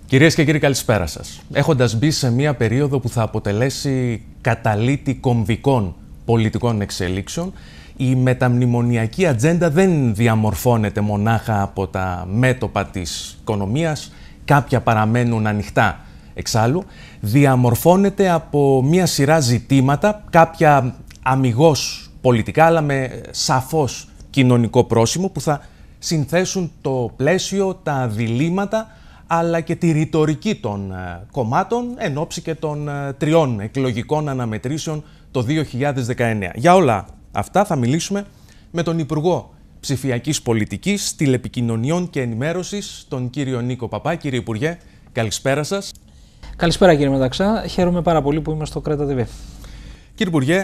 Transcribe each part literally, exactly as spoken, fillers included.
Κυρίες και κύριοι, καλησπέρα σας. Έχοντας μπει σε μια περίοδο που θα αποτελέσει καταλύτη κομβικών πολιτικών εξελίξεων, η μεταμνημονιακή ατζέντα δεν διαμορφώνεται μονάχα από τα μέτωπα της οικονομίας, κάποια παραμένουν ανοιχτά εξάλλου, διαμορφώνεται από μια σειρά ζητήματα, κάποια αμιγώς πολιτικά, αλλά με σαφώς κοινωνικό πρόσημο, που θα συνθέσουν το πλαίσιο, τα διλήμματα, αλλά και τη ρητορική των κομμάτων εν ώψη και των τριών εκλογικών αναμετρήσεων το δύο χιλιάδες δεκαεννέα. Για όλα αυτά θα μιλήσουμε με τον Υπουργό Ψηφιακής Πολιτικής, Τηλεπικοινωνιών και Ενημέρωσης, τον κύριο Νίκο Παπά. Κύριε Υπουργέ, καλησπέρα σας. Καλησπέρα κύριε Μεταξά. Χαίρομαι πάρα πολύ που είμαι στο Κρέτα τι βι. Κύριε Υπουργέ,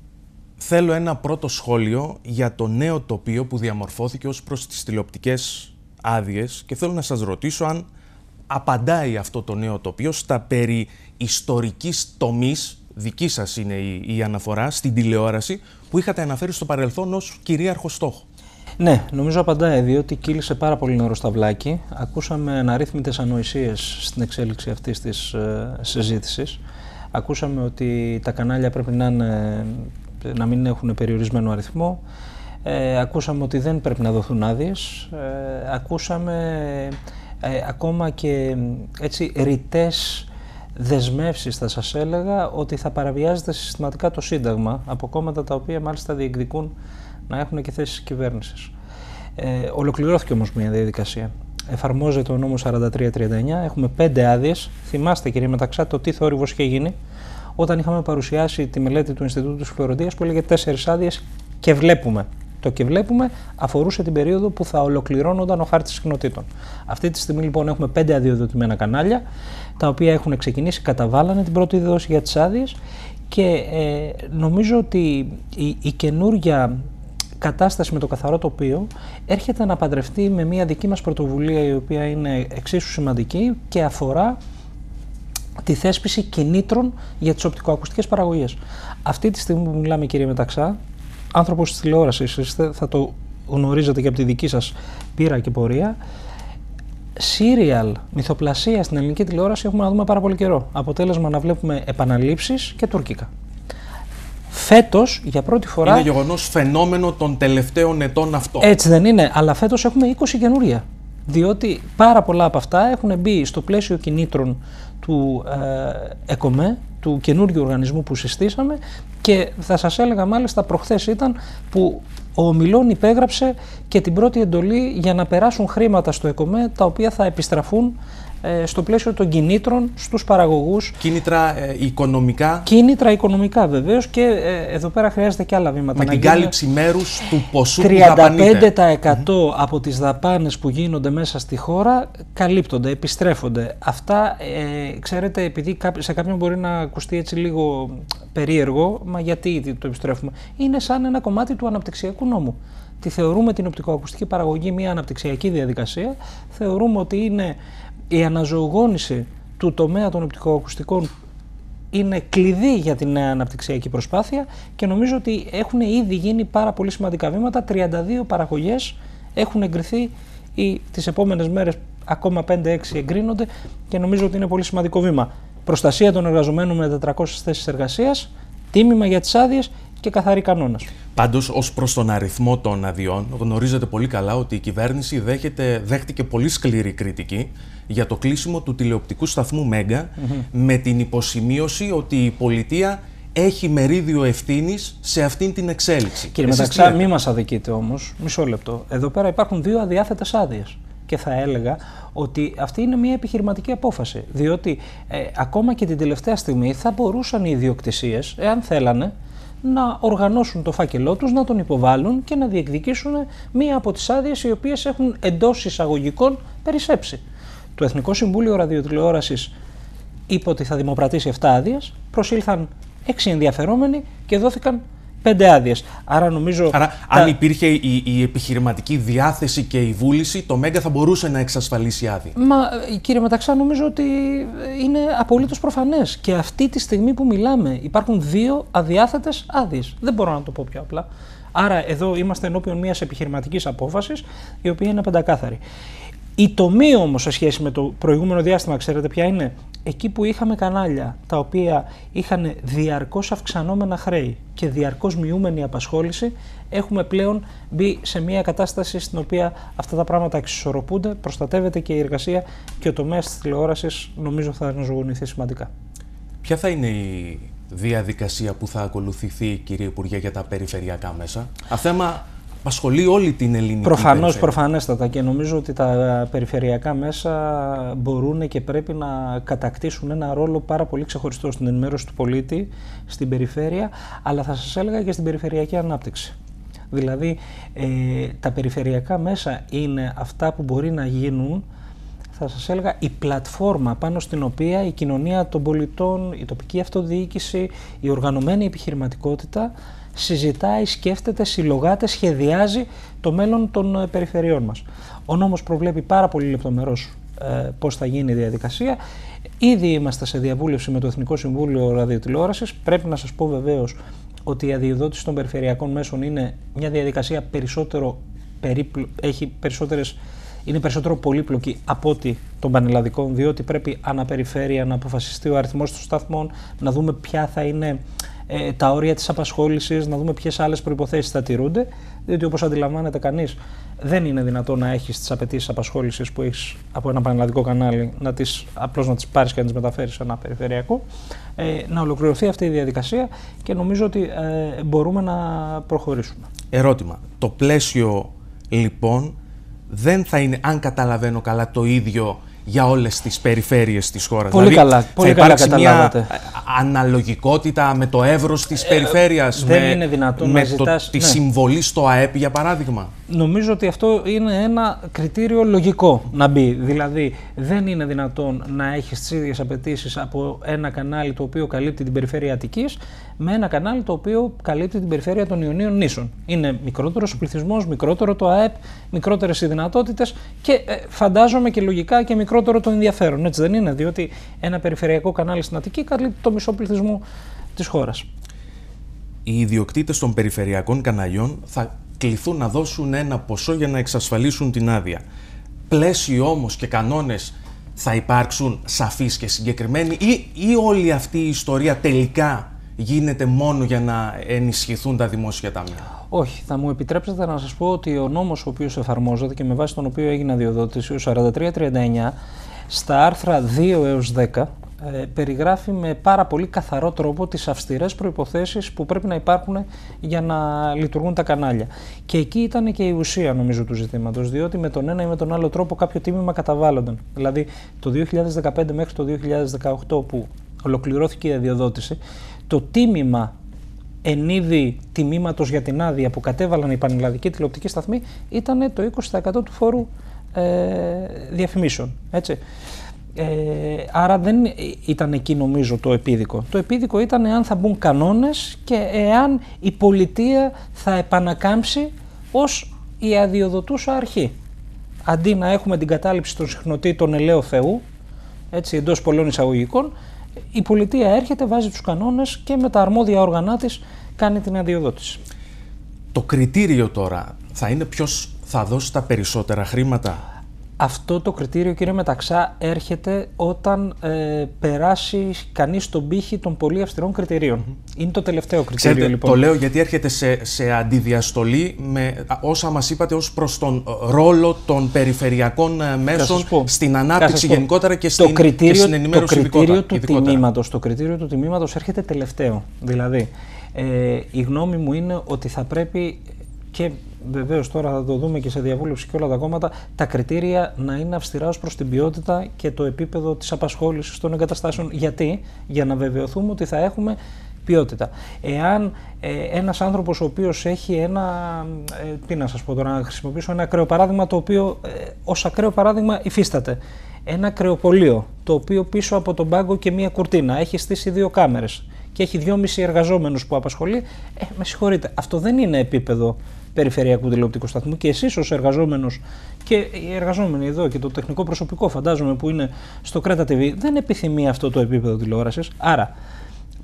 θέλω ένα πρώτο σχόλιο για το νέο τοπίο που διαμορφώθηκε ως προς τις τηλεοπτικές άδειες και θέλω να σας ρωτήσω αν απαντάει αυτό το νέο τοπίο στα περί ιστορικής τομής, δική σας είναι η, η αναφορά, στην τηλεόραση, που είχατε αναφέρει στο παρελθόν ως κυρίαρχο στόχο. Ναι, νομίζω απαντάει, διότι κύλησε πάρα πολύ νερό στα βλάκι. Ακούσαμε αναρρύθμιτες ανοησίες στην εξέλιξη αυτής της ε, συζήτησης. Ακούσαμε ότι τα κανάλια πρέπει να, είναι, να μην έχουν περιορισμένο αριθμό. Ε, ακούσαμε ότι δεν πρέπει να δοθούν άδειες. Ε, ακούσαμε ε, ακόμα και έτσι ρητές δεσμεύσεις, θα σας έλεγα, ότι θα παραβιάζεται συστηματικά το Σύνταγμα από κόμματα τα οποία μάλιστα διεκδικούν να έχουν και θέσεις κυβέρνησης. Ε, ολοκληρώθηκε όμως μια διαδικασία. Εφαρμόζεται ο νόμος σαράντα τρία τριάντα εννέα, έχουμε πέντε άδειες. Θυμάστε κύριε Μεταξά το τι θόρυβος είχε γίνει όταν είχαμε παρουσιάσει τη μελέτη του Ινστιτούτου της Φλωρεντίας που έλεγε τέσσερις άδειες και βλέπουμε. Το και βλέπουμε αφορούσε την περίοδο που θα ολοκληρώνονταν ο χάρτης συχνοτήτων. Αυτή τη στιγμή λοιπόν έχουμε πέντε αδειοδοτημένα κανάλια, τα οποία έχουν ξεκινήσει, καταβάλανε την πρώτη δόση για τις άδειες και ε, νομίζω ότι η, η καινούργια κατάσταση με το καθαρό τοπίο έρχεται να παντρευτεί με μια δική μας πρωτοβουλία, η οποία είναι εξίσου σημαντική και αφορά τη θέσπιση κινήτρων για τις οπτικοακουστικές παραγωγές. Αυτή τη στιγμή που μιλάμε κύριε Μεταξά, άνθρωπος της τηλεόρασης, θα το γνωρίζετε και από τη δική σας πείρα και πορεία, σύριαλ, μυθοπλασία στην ελληνική τηλεόραση έχουμε να δούμε πάρα πολύ καιρό. Αποτέλεσμα να βλέπουμε επαναλήψεις και τουρκικά. Φέτος, για πρώτη φορά... Είναι γεγονός φαινόμενο των τελευταίων ετών αυτό. Έτσι δεν είναι, αλλά φέτος έχουμε είκοσι καινούρια. Διότι πάρα πολλά από αυτά έχουν μπει στο πλαίσιο κινήτρων του ε, ΕΚΟΜΕ, του καινούριου οργανισμού που συστήσαμε, και θα σας έλεγα μάλιστα προχθές ήταν που ο Ομιλών υπέγραψε και την πρώτη εντολή για να περάσουν χρήματα στο ΕΚΟΜΕ, τα οποία θα επιστραφούν ε, στο πλαίσιο των κινήτρων στους παραγωγούς. Κίνητρα ε, οικονομικά. Κίνητρα οικονομικά βεβαίως, και ε, εδώ πέρα χρειάζεται και άλλα βήματα. Με να την γίνουν. κάλυψη μέρους του ποσού που τριάντα πέντε τοις εκατό τριάντα πέντε τοις εκατό mm-hmm. από τις δαπάνες που γίνονται μέσα στη χώρα καλύπτονται, επιστρέφονται. Αυτά, ε, ξέρετε, επειδή σε κάποιον μπορεί να ακουστεί έτσι λίγο περίεργο, μα γιατί το επιστρέφουμε. Είναι σαν ένα κομμάτι του αναπτυξιακού νόμου. Τη θεωρούμε την οπτικοακουστική παραγωγή μια αναπτυξιακή διαδικασία. Θεωρούμε ότι είναι η αναζωογόνηση του τομέα των οπτικοακουστικών είναι κλειδί για την νέα αναπτυξιακή προσπάθεια και νομίζω ότι έχουν ήδη γίνει πάρα πολύ σημαντικά βήματα. τριάντα δύο παραγωγές έχουν εγκριθεί, ή τις επόμενες μέρες ακόμα πέντε έξι εγκρίνονται και νομίζω ότι είναι πολύ σημαντικό βήμα. Προστασία των εργαζομένων με τετρακόσιες θέσεις εργασίας, τίμημα για τις άδειες και καθαρή κανόνας. Πάντως, ως προς τον αριθμό των αδειών, γνωρίζετε πολύ καλά ότι η κυβέρνηση δέχεται, δέχτηκε πολύ σκληρή κριτική για το κλείσιμο του τηλεοπτικού σταθμού Μέγκα, mm-hmm. με την υποσημείωση ότι η πολιτεία έχει μερίδιο ευθύνης σε αυτήν την εξέλιξη. Κύριε Μεταξά, μη μας αδικείτε όμως, μισό λεπτό. Εδώ πέρα υπάρχουν δύο αδιάθετες άδειες. Και θα έλεγα ότι αυτή είναι μια επιχειρηματική απόφαση. Διότι ε, ακόμα και την τελευταία στιγμή θα μπορούσαν οι ιδιοκτησίες, εάν θέλανε, να οργανώσουν το φάκελό τους, να τον υποβάλουν και να διεκδικήσουν μία από τις άδειες οι οποίες έχουν εντός εισαγωγικών περισσέψει. Το Εθνικό Συμβούλιο Ραδιοτηλεόρασης είπε ότι θα δημοπρατήσει επτά άδειες, προσήλθαν έξι ενδιαφερόμενοι και δόθηκαν πέντε άδειες. Άρα νομίζω... Άρα, τα... αν υπήρχε η, η επιχειρηματική διάθεση και η βούληση, το Μέγκα θα μπορούσε να εξασφαλίσει άδεια. Μα κύριε Μεταξά, νομίζω ότι είναι απολύτως προφανές. Και αυτή τη στιγμή που μιλάμε υπάρχουν δύο αδιάθετες άδειες. Δεν μπορώ να το πω πιο απλά. Άρα εδώ είμαστε ενώπιον μιας επιχειρηματικής απόφασης, η οποία είναι πεντακάθαρη. Η τομή όμως σε σχέση με το προηγούμενο διάστημα, ξέρετε ποια είναι? Εκεί που είχαμε κανάλια τα οποία είχαν διαρκώς αυξανόμενα χρέη και διαρκώς μειούμενη απασχόληση, έχουμε πλέον μπει σε μια κατάσταση στην οποία αυτά τα πράγματα εξισορροπούνται, προστατεύεται και η εργασία και ο τομέας της τηλεόρασης νομίζω θα αναζωογονηθεί σημαντικά. Ποια θα είναι η διαδικασία που θα ακολουθηθεί, κύριε Υπουργέ, για τα περιφερειακά μέσα? Αυτό απασχολεί όλη την ελληνική Προφανώς, περιφέρεια. προφανέστατα, και νομίζω ότι τα περιφερειακά μέσα μπορούν και πρέπει να κατακτήσουν ένα ρόλο πάρα πολύ ξεχωριστό στην ενημέρωση του πολίτη, στην περιφέρεια, αλλά θα σας έλεγα και στην περιφερειακή ανάπτυξη. Δηλαδή, ε, τα περιφερειακά μέσα είναι αυτά που μπορεί να γίνουν, θα σας έλεγα, η πλατφόρμα πάνω στην οποία η κοινωνία των πολιτών, η τοπική αυτοδιοίκηση, η οργανωμένη επιχειρηματικότητα συζητάει, σκέφτεται, συλλογάται, σχεδιάζει το μέλλον των περιφερειών μας. Ο νόμος προβλέπει πάρα πολύ λεπτομερώς ε, πώς θα γίνει η διαδικασία. Ήδη είμαστε σε διαβούλευση με το Εθνικό Συμβούλιο Ραδιοτηλεόρασης. Πρέπει να σας πω βεβαίως ότι η αδειοδότηση των περιφερειακών μέσων είναι μια διαδικασία περισσότερο περίπλο... έχει περισσότερες... είναι περισσότερο πολύπλοκη από ό,τι των πανελλαδικών, διότι πρέπει αναπεριφέρεια να αποφασιστεί ο αριθμός των σταθμών, να δούμε ποια θα είναι ε, τα όρια της απασχόλησης, να δούμε ποιες άλλες προϋποθέσεις θα τηρούνται, διότι όπως αντιλαμβάνεται κανείς, δεν είναι δυνατό να έχεις τις απαιτήσεις απασχόλησης που έχεις από ένα πανελλαδικό κανάλι, να τις, απλώς να τις πάρεις και να τις μεταφέρεις σε ένα περιφερειακό. Ε, να ολοκληρωθεί αυτή η διαδικασία και νομίζω ότι ε, μπορούμε να προχωρήσουμε. Ερώτημα. Το πλαίσιο λοιπόν δεν θα είναι, αν καταλαβαίνω καλά, το ίδιο για όλες τις περιφέρειες της χώρας? Πολύ δηλαδή, καλά, πολύ θα καλά υπάρξει καταλάβατε. Μια αναλογικότητα με το εύρος της ε, περιφέρειας, δεν με, είναι δυνατόν με να ζητάς, το, τη ναι. συμβολή στο ΑΕΠ, για παράδειγμα? Νομίζω ότι αυτό είναι ένα κριτήριο λογικό να μπει. Δηλαδή, δεν είναι δυνατόν να έχεις τις ίδιες απαιτήσεις από ένα κανάλι το οποίο καλύπτει την περιφέρεια Αττικής με ένα κανάλι το οποίο καλύπτει την περιφέρεια των Ιωνίων νήσων. Είναι μικρότερος ο πληθυσμός, μικρότερο το ΑΕΠ, μικρότερες οι δυνατότητες και ε, φαντάζομαι και λογικά και μικρότερο το ενδιαφέρον. Έτσι δεν είναι? Διότι ένα περιφερειακό κανάλι στην Αττική καλύπτει το μισό πληθυσμό της χώρας. Οι ιδιοκτήτες των περιφερειακών καναλιών θα κληθούν να δώσουν ένα ποσό για να εξασφαλίσουν την άδεια. Πλαίσιο όμως και κανόνες θα υπάρξουν σαφείς και συγκεκριμένοι, ή, ή όλη αυτή η ιστορία τελικά γίνεται μόνο για να ενισχυθούν τα δημόσια ταμεία? Όχι. Θα μου επιτρέψετε να σας πω ότι ο νόμος ο οποίος εφαρμόζεται και με βάση τον οποίο έγινε αδειοδότηση, ο σαράντα τρία τριάντα εννιά, στα άρθρα δύο έως δέκα, ε, περιγράφει με πάρα πολύ καθαρό τρόπο τις αυστηρές προϋποθέσεις που πρέπει να υπάρχουν για να λειτουργούν τα κανάλια. Και εκεί ήταν και η ουσία, νομίζω, του ζητήματος, διότι με τον ένα ή με τον άλλο τρόπο κάποιο τίμημα καταβάλλονταν. Δηλαδή, το δύο χιλιάδες δεκαπέντε μέχρι το δύο χιλιάδες δεκαοκτώ, που ολοκληρώθηκε η αδειοδότηση, το τίμημα εν είδη τιμήματος για την άδεια που κατέβαλαν οι πανελλαδικοί τηλεοπτικοί σταθμοί ήταν το είκοσι τοις εκατό του φόρου ε, διαφημίσεων. Έτσι. Ε, άρα δεν ήταν εκεί, νομίζω, το επίδικο. Το επίδικο ήταν εάν θα μπουν κανόνες και εάν η πολιτεία θα επανακάμψει ως η αδειοδοτούσα αρχή. Αντί να έχουμε την κατάληψη των συχνοτήτων ελαίου Θεού, έτσι, εντός πολλών εισαγωγικών, η πολιτεία έρχεται, βάζει τους κανόνες και με τα αρμόδια όργανα της κάνει την αδειοδότηση. Το κριτήριο τώρα θα είναι ποιος θα δώσει τα περισσότερα χρήματα? Αυτό το κριτήριο, κύριε Μεταξά, έρχεται όταν ε, περάσει κανείς τον πύχη των πολύ αυστηρών κριτηρίων. Mm-hmm. Είναι το τελευταίο κριτήριο. Ξέρετε, λοιπόν. Το λέω γιατί έρχεται σε, σε αντιδιαστολή με όσα μας είπατε ως προς τον ρόλο των περιφερειακών μέσων στην ανάπτυξη γενικότερα και στην, κριτήριο, και στην ενημέρωση το κριτήριο ειδικότερα. του τιμήματος, το κριτήριο του τιμήματος έρχεται τελευταίο. Δηλαδή, ε, η γνώμη μου είναι ότι θα πρέπει, και βεβαίως τώρα θα το δούμε και σε διαβούλευση και όλα τα κόμματα, τα κριτήρια να είναι αυστηρά ως προς την ποιότητα και το επίπεδο της απασχόλησης των εγκαταστάσεων. Γιατί? Για να βεβαιωθούμε ότι θα έχουμε ποιότητα. Εάν ε, ένας άνθρωπος ο οποίος έχει ένα, ε, τι να σας πω τώρα, να χρησιμοποιήσω ένα ακραίο παράδειγμα, το οποίο ε, ως ακραίο παράδειγμα υφίσταται. Ένα κρεοπωλείο, το οποίο πίσω από τον πάγκο και μία κουρτίνα έχει στήσει δύο κάμερες και έχει δυόμισι εργαζόμενους που απασχολεί, ε, με συγχωρείτε, αυτό δεν είναι επίπεδο περιφερειακού τηλεοπτικού σταθμού, και εσείς ως εργαζόμενος και οι εργαζόμενοι εδώ και το τεχνικό προσωπικό, φαντάζομαι, που είναι στο Κρέτα τι βι, δεν επιθυμεί αυτό το επίπεδο τηλεόρασης. Άρα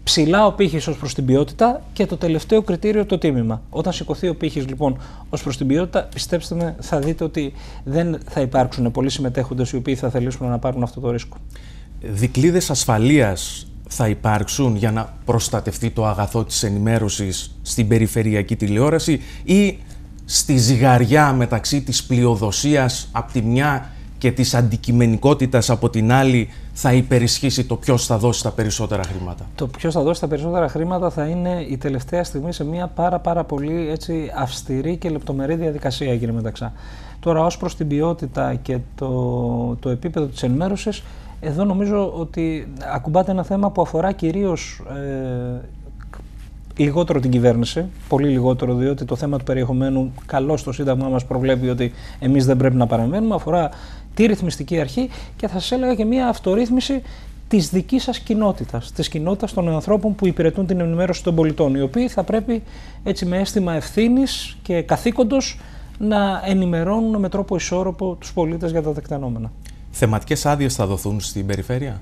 ψηλά ο πύχης ως προς την ποιότητα και το τελευταίο κριτήριο το τίμημα. Όταν σηκωθεί ο πύχης λοιπόν ως προς την ποιότητα, πιστέψτε με, θα δείτε ότι δεν θα υπάρξουν πολλοί συμμετέχοντες οι οποίοι θα θελήσουν να πάρουν αυτό το ρίσκο. Δικλείδες ασφαλείας θα υπάρξουν για να προστατευτεί το αγαθό της ενημέρωσης στην περιφερειακή τηλεόραση ή στη ζυγαριά μεταξύ της πλειοδοσίας από τη μια και της αντικειμενικότητας από την άλλη θα υπερισχύσει το ποιος θα δώσει τα περισσότερα χρήματα? Το ποιος θα δώσει τα περισσότερα χρήματα θα είναι η τελευταία στιγμή σε μια πάρα πάρα πολύ έτσι, αυστηρή και λεπτομερή διαδικασία, κύριε Μεταξά. Τώρα, ως προς την ποιότητα και το, το επίπεδο της ενημέρωσης, εδώ νομίζω ότι ακουμπάτε ένα θέμα που αφορά κυρίως ε, λιγότερο την κυβέρνηση, πολύ λιγότερο, διότι το θέμα του περιεχομένου καλώς το Σύνταγμα μας προβλέπει ότι εμείς δεν πρέπει να παρεμβαίνουμε, αφορά τη ρυθμιστική αρχή και θα σας έλεγα και μια αυτορύθμιση της δικής σας κοινότητας, της κοινότητας των ανθρώπων που υπηρετούν την ενημέρωση των πολιτών, οι οποίοι θα πρέπει έτσι με αίσθημα ευθύνης και καθήκοντος να ενημερώνουν με τρόπο ισόρροπο τους πολίτες για τα τεκτενόμενα. Θεματικές άδειες θα δοθούν στην περιφέρεια?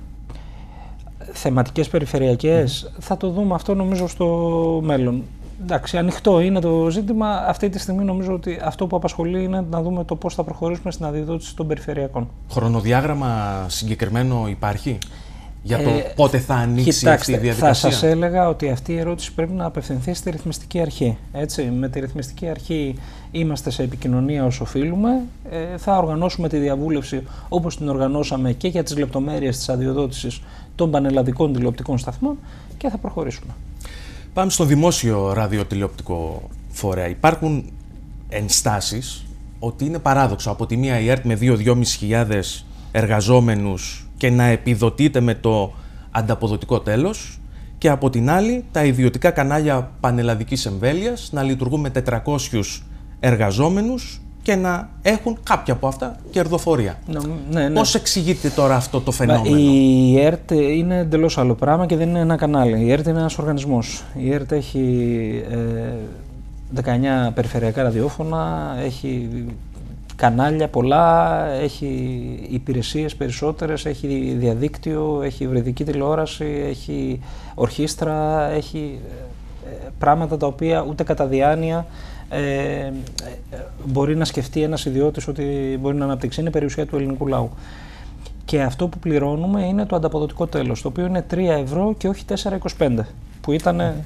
Θεματικές περιφερειακές, mm. θα το δούμε αυτό νομίζω στο μέλλον. Εντάξει, ανοιχτό είναι το ζήτημα. Αυτή τη στιγμή νομίζω ότι αυτό που απασχολεί είναι να δούμε το πώς θα προχωρήσουμε στην αδειοδότηση των περιφερειακών. Χρονοδιάγραμμα συγκεκριμένο υπάρχει για το ε, πότε θα ανοίξει κοιτάξτε, αυτή η διαδικασία? Θα σας έλεγα ότι αυτή η ερώτηση πρέπει να απευθυνθεί στη ρυθμιστική αρχή. Έτσι, με τη ρυθμιστική αρχή είμαστε σε επικοινωνία όσο οφείλουμε. Ε, θα οργανώσουμε τη διαβούλευση όπως την οργανώσαμε και για τις λεπτομέρειες της αδειοδότησης των πανελλαδικών τηλεοπτικών σταθμών και θα προχωρήσουμε. Πάμε στο δημόσιο ραδιοτηλεοπτικό φορέα. Υπάρχουν ενστάσεις ότι είναι παράδοξο από τη μία η ΕΡΤ με δύο με δυόμισι χιλιάδες εργαζόμενους και να επιδοτείται με το ανταποδοτικό τέλος και από την άλλη τα ιδιωτικά κανάλια πανελλαδικής εμβέλειας να λειτουργούν με τετρακόσιους εργαζόμενους και να έχουν κάποια από αυτά κερδοφορία. Ναι, ναι. Πώς εξηγείται τώρα αυτό το φαινόμενο? Η ΕΡΤ είναι εντελώς άλλο πράγμα και δεν είναι ένα κανάλι. Η ΕΡΤ είναι ένας οργανισμός. Η ΕΡΤ έχει ε, δεκαεννιά περιφερειακά ραδιόφωνα, έχει κανάλια πολλά, έχει υπηρεσίες περισσότερες, έχει διαδίκτυο, έχει υβριδική τηλεόραση, έχει ορχήστρα, έχει ε, πράγματα τα οποία ούτε κατά διάνοια Ε, μπορεί να σκεφτεί ένας ιδιώτης ότι μπορεί να αναπτύξει. Είναι περιουσία του ελληνικού λαού. Και αυτό που πληρώνουμε είναι το ανταποδοτικό τέλος, το οποίο είναι τρία ευρώ και όχι τέσσερα είκοσι πέντε, που ήταν ε,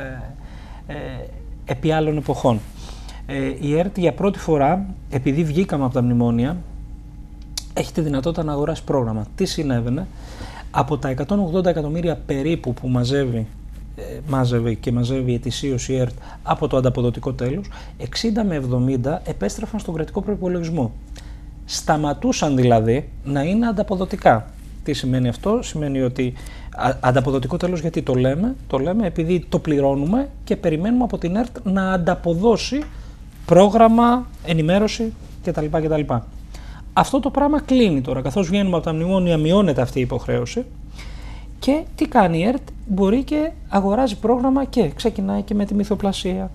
ε, επί άλλων εποχών. Ε, η ΕΡΤ για πρώτη φορά, επειδή βγήκαμε από τα μνημόνια, έχει τη δυνατότητα να αγοράσει πρόγραμμα. Τι συνέβαινε? Από τα εκατόν ογδόντα εκατομμύρια περίπου που μαζεύει μάζευε και μαζεύει ετησίως η ΕΡΤ από το ανταποδοτικό τέλος, εξήντα με εβδομήντα επέστρεφαν στον κρατικό προϋπολογισμό. Σταματούσαν δηλαδή να είναι ανταποδοτικά. Τι σημαίνει αυτό? Σημαίνει ότι α, ανταποδοτικό τέλος γιατί το λέμε? Το λέμε επειδή το πληρώνουμε και περιμένουμε από την ΕΡΤ να ανταποδώσει πρόγραμμα, ενημέρωση κτλ. κτλ. Αυτό το πράγμα κλείνει τώρα. Καθώς βγαίνουμε από τα μνημόνια, μειώνεται αυτή η υποχρέωση. Και τι κάνει η ΕΡΤ? Μπορεί και αγοράζει πρόγραμμα και ξεκινάει και με τη μυθοπλασία,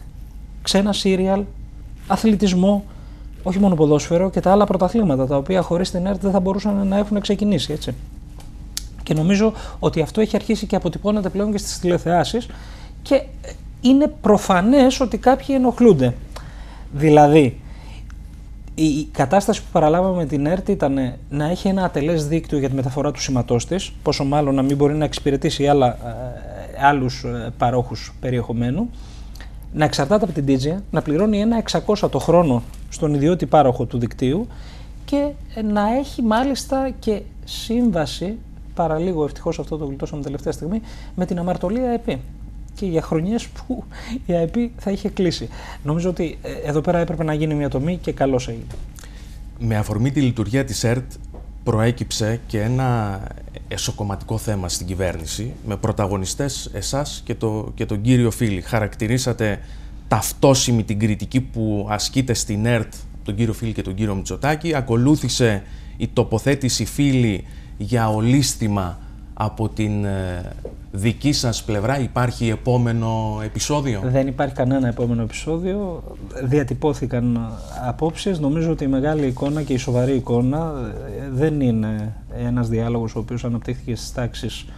ξένα σύριαλ, αθλητισμό, όχι μόνο ποδόσφαιρο και τα άλλα πρωταθλήματα, τα οποία χωρίς την ΕΡΤ δεν θα μπορούσαν να έχουν ξεκινήσει, έτσι. Και νομίζω ότι αυτό έχει αρχίσει και αποτυπώνεται πλέον και στις τηλεθεάσεις και είναι προφανές ότι κάποιοι ενοχλούνται. Δηλαδή, η κατάσταση που παραλάβαμε με την ΕΡΤ ήταν να έχει ένα ατελές δίκτυο για τη μεταφορά του σήματός της, πόσο μάλλον να μην μπορεί να εξυπηρετήσει άλλα, άλλους παρόχους περιεχομένου, να εξαρτάται από την ντίτζεϊ, να πληρώνει ένα εξακόσια το χρόνο στον ιδιώτη πάροχο του δικτύου και να έχει μάλιστα και σύμβαση, παραλίγο ευτυχώς αυτό το γλιτώσαμε τελευταία στιγμή, με την αμαρτωλή ΑΕΠ. Και για χρονιές που η ΑΕΠ θα είχε κλείσει. Νομίζω ότι εδώ πέρα έπρεπε να γίνει μια τομή και καλώς έγινε. Με αφορμή τη λειτουργία της ΕΡΤ προέκυψε και ένα εσωκομματικό θέμα στην κυβέρνηση με πρωταγωνιστές εσάς και, το, και τον κύριο Φίλη. Χαρακτηρίσατε ταυτόσιμη την κριτική που ασκείται στην ΕΡΤ τον κύριο Φίλη και τον κύριο Μητσοτάκη. Ακολούθησε η τοποθέτηση Φίλη για ολίσθημα από την ε, δική σας πλευρά. Υπάρχει επόμενο επεισόδιο? Δεν υπάρχει κανένα επόμενο επεισόδιο. Διατυπώθηκαν απόψεις. Νομίζω ότι η μεγάλη εικόνα και η σοβαρή εικόνα δεν είναι ένας διάλογος ο οποίος αναπτύχθηκε στις τάξεις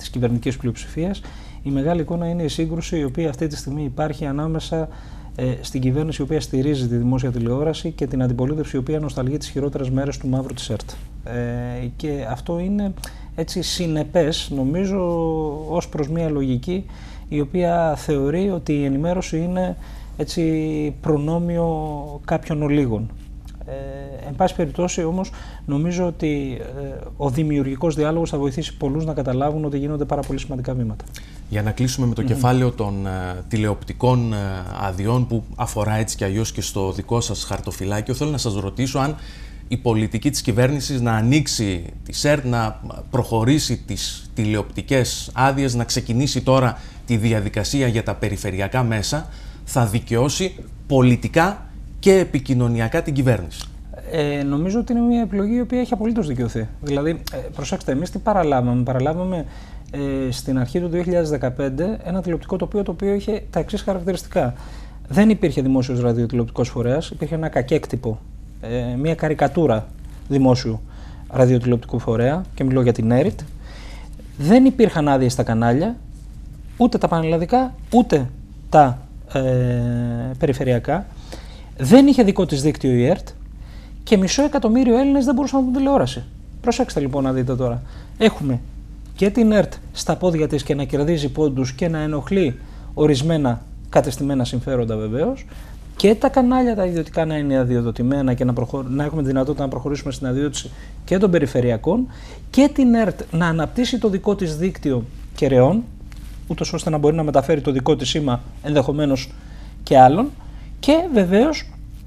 της κυβερνητικής πλειοψηφίας. Η μεγάλη εικόνα είναι η σύγκρουση η οποία αυτή τη στιγμή υπάρχει ανάμεσα ε, στην κυβέρνηση η οποία στηρίζει τη δημόσια τηλεόραση και την αντιπολίτευση η οποία νοσταλγεί τις χειρότερες μέρες του μαύρου της ΕΡΤ. Ε, και αυτό είναι έτσι συνεπές, νομίζω, ως προς μια λογική η οποία θεωρεί ότι η ενημέρωση είναι έτσι προνόμιο κάποιων ολίγων. Ε, εν πάση περιπτώσει όμως νομίζω ότι ε, ο δημιουργικός διάλογος θα βοηθήσει πολλούς να καταλάβουν ότι γίνονται πάρα πολύ σημαντικά βήματα. Για να κλείσουμε με το mm-hmm. κεφάλαιο των uh, τηλεοπτικών uh, αδειών που αφορά έτσι κι αλλιώς και στο δικό σας χαρτοφυλάκιο, θέλω να σας ρωτήσω αν η πολιτική της κυβέρνησης να ανοίξει τη ΣΕΡΤ, να προχωρήσει τις τηλεοπτικές άδειες, να ξεκινήσει τώρα τη διαδικασία για τα περιφερειακά μέσα, θα δικαιώσει πολιτικά και επικοινωνιακά την κυβέρνηση. Ε, νομίζω ότι είναι μια επιλογή η οποία έχει απολύτως δικαιωθεί. Δηλαδή, ε, προσέξτε, εμείς τι παραλάβαμε. Παραλάβαμε ε, στην αρχή του δύο χιλιάδες δεκαπέντε ένα τηλεοπτικό τοπίο το οποίο είχε τα εξής χαρακτηριστικά. Δεν υπήρχε δημόσιος ραδιοτηλεοπτικός φορέας, υπήρχε ένα κακέκτυπο, ε, μια καρικατούρα δημόσιου ραδιοτηλεοπτικού φορέα, και μιλώ για την ΕΡΙΤ. Δεν υπήρχαν άδειες στα κανάλια, ούτε τα πανελλαδικά, ούτε τα ε, περιφερειακά. Δεν είχε δικό της δίκτυο η ΕΡΤ και μισό εκατομμύριο Έλληνες δεν μπορούσαν να δουν τηλεόραση. Προσέξτε λοιπόν να δείτε τώρα. Έχουμε και την ΕΡΤ στα πόδια της και να κερδίζει πόντους και να ενοχλεί ορισμένα κατεστημένα συμφέροντα βεβαίως, και τα κανάλια τα ιδιωτικά να είναι αδειοδοτημένα και να, προχω... να έχουμε δυνατότητα να προχωρήσουμε στην αδειοδότηση και των περιφερειακών, και την ΕΡΤ να αναπτύσσει το δικό της δίκτυο κεραιών, ούτως ώστε να μπορεί να μεταφέρει το δικό της σήμα ενδεχομένως και άλλων. Και βεβαίως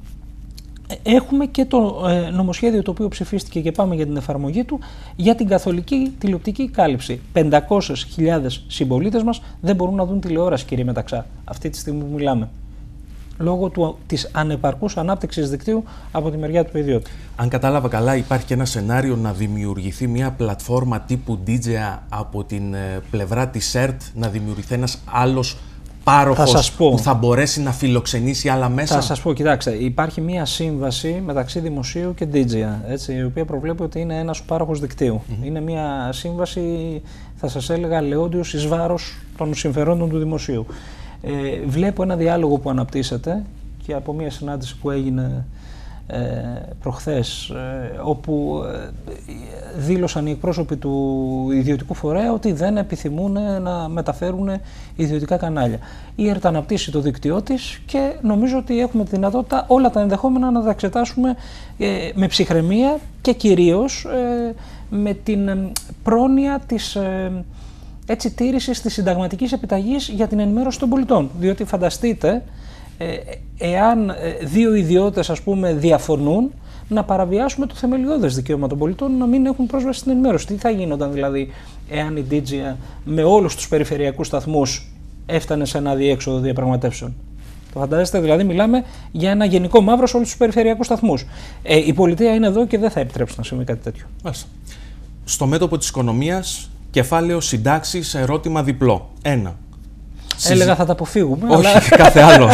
έχουμε και το ε, νομοσχέδιο το οποίο ψηφίστηκε και πάμε για την εφαρμογή του για την καθολική τηλεοπτική κάλυψη. πεντακόσιες χιλιάδες συμπολίτες μας δεν μπορούν να δουν τηλεόραση, κύριε Μεταξά, αυτή τη στιγμή που μιλάμε, λόγω του, της ανεπαρκούς ανάπτυξης δικτύου από τη μεριά του ιδιώτη. Αν κατάλαβα καλά, υπάρχει και ένα σενάριο να δημιουργηθεί μια πλατφόρμα τύπου ντι τζέι από την ε, πλευρά της ΕΡΤ, να δημιουργηθεί ένας άλλος πάροχος που θα μπορέσει να φιλοξενήσει άλλα μέσα. Θα σας πω, κοιτάξτε, υπάρχει μία σύμβαση μεταξύ δημοσίου και ντι τζέι, έτσι, η οποία προβλέπει ότι είναι ένας πάροχος δικτύου. Mm-hmm. Είναι μία σύμβαση, θα σας έλεγα, λεόντιος εις βάρος των συμφερόντων του δημοσίου. Ε, βλέπω ένα διάλογο που αναπτύσσεται και από μία συνάντηση που έγινε ε, προχθές, ε, όπου ε, δήλωσαν οι εκπρόσωποι του ιδιωτικού φορέα ότι δεν επιθυμούν να μεταφέρουν ιδιωτικά κανάλια. Η ΕΡΤ αναπτύσσει το δίκτυό της και νομίζω ότι έχουμε τη δυνατότητα όλα τα ενδεχόμενα να τα εξετάσουμε ε, με ψυχραιμία και κυρίως ε, με την ε, πρόνοια της ε, έτσι, τήρησης της συνταγματικής επιταγής για την ενημέρωση των πολιτών. Διότι φανταστείτε, ε, εάν ε, δύο ιδιώτες, ας πούμε, διαφωνούν, να παραβιάσουμε το θεμελιώδες δικαίωμα των πολιτών να μην έχουν πρόσβαση στην ενημέρωση. Τι θα γίνονταν δηλαδή εάν η ντι τζέι με όλους τους περιφερειακούς σταθμούς έφτανε σε ένα αδιέξοδο διαπραγματεύσεων? Το φαντάζεστε, δηλαδή μιλάμε για ένα γενικό μαύρο σε όλους τους περιφερειακούς σταθμούς. Ε, η πολιτεία είναι εδώ και δεν θα επιτρέψει να συμβεί κάτι τέτοιο. Μάλιστα. Στο μέτωπο της οικονομίας, κεφάλαιο συντάξεις, ερώτημα διπλό. Ένα. Έλεγα θα τα αποφύγουμε. Όχι, αλλά... κάθε άλλο.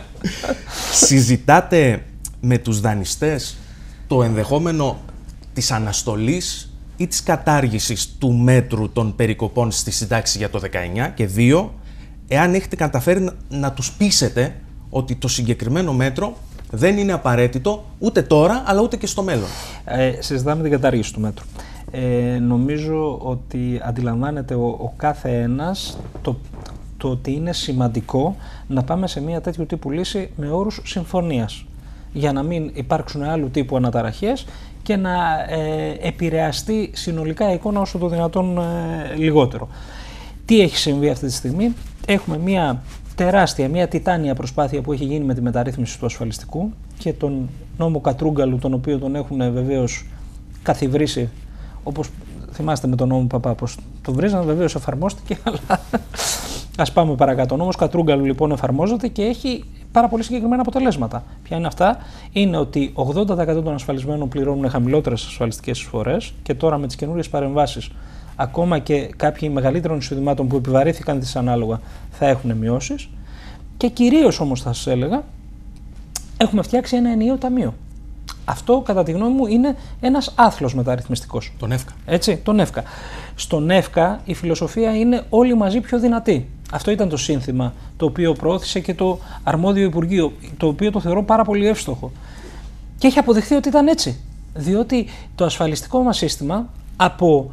Συζητάτε με τους δανειστές το ενδεχόμενο της αναστολής ή της κατάργησης του μέτρου των περικοπών στη συντάξη για το δεκαεννιά, και δύο, εάν έχετε καταφέρει να, να τους πείσετε ότι το συγκεκριμένο μέτρο δεν είναι απαραίτητο ούτε τώρα αλλά ούτε και στο μέλλον. Ε, συζητάμε την κατάργηση του μέτρου. Ε, νομίζω ότι αντιλαμβάνεται ο, ο κάθε ένας το, το ότι είναι σημαντικό να πάμε σε μια τέτοιου τύπου λύση με όρους συμφωνίας, για να μην υπάρξουν άλλου τύπου αναταραχές και να ε, επηρεαστεί συνολικά η εικόνα όσο το δυνατόν ε, λιγότερο. Τι έχει συμβεί αυτή τη στιγμή? Έχουμε μια τεράστια, μια τιτάνια προσπάθεια που έχει γίνει με τη μεταρρύθμιση του ασφαλιστικού και τον νόμο Κατρούγκαλου, τον οποίο τον έχουν βεβαίως καθιβρίσει, όπως θυμάστε με τον νόμο Παπά, πως τον βρίζανε, βεβαίως εφαρμόστηκε, αλλά ας πάμε παρακάτω. Ο νόμος Κατρούγκαλου λοιπόν εφαρμόζεται και έχει πάρα πολύ συγκεκριμένα αποτελέσματα. Ποια είναι αυτά? Είναι ότι ογδόντα τοις εκατό των ασφαλισμένων πληρώνουν χαμηλότερες ασφαλιστικές εισφορές και τώρα με τις καινούριες παρεμβάσεις ακόμα και κάποιοι μεγαλύτερων εισοδημάτων που επιβαρύθηκαν δυσανάλογα θα έχουν μειώσεις. Και κυρίως όμως θα σας έλεγα, έχουμε φτιάξει ένα ενιαίο ταμείο. Αυτό, κατά τη γνώμη μου, είναι ένας άθλος μεταρρυθμιστικός. Τον ΕΦΚΑ. Έτσι, τον ΕΦΚΑ. Στον ΕΦΚΑ η φιλοσοφία είναι όλοι μαζί πιο δυνατοί. Αυτό ήταν το σύνθημα το οποίο προώθησε και το αρμόδιο Υπουργείο, το οποίο το θεωρώ πάρα πολύ εύστοχο. Και έχει αποδειχθεί ότι ήταν έτσι. Διότι το ασφαλιστικό μας σύστημα, από,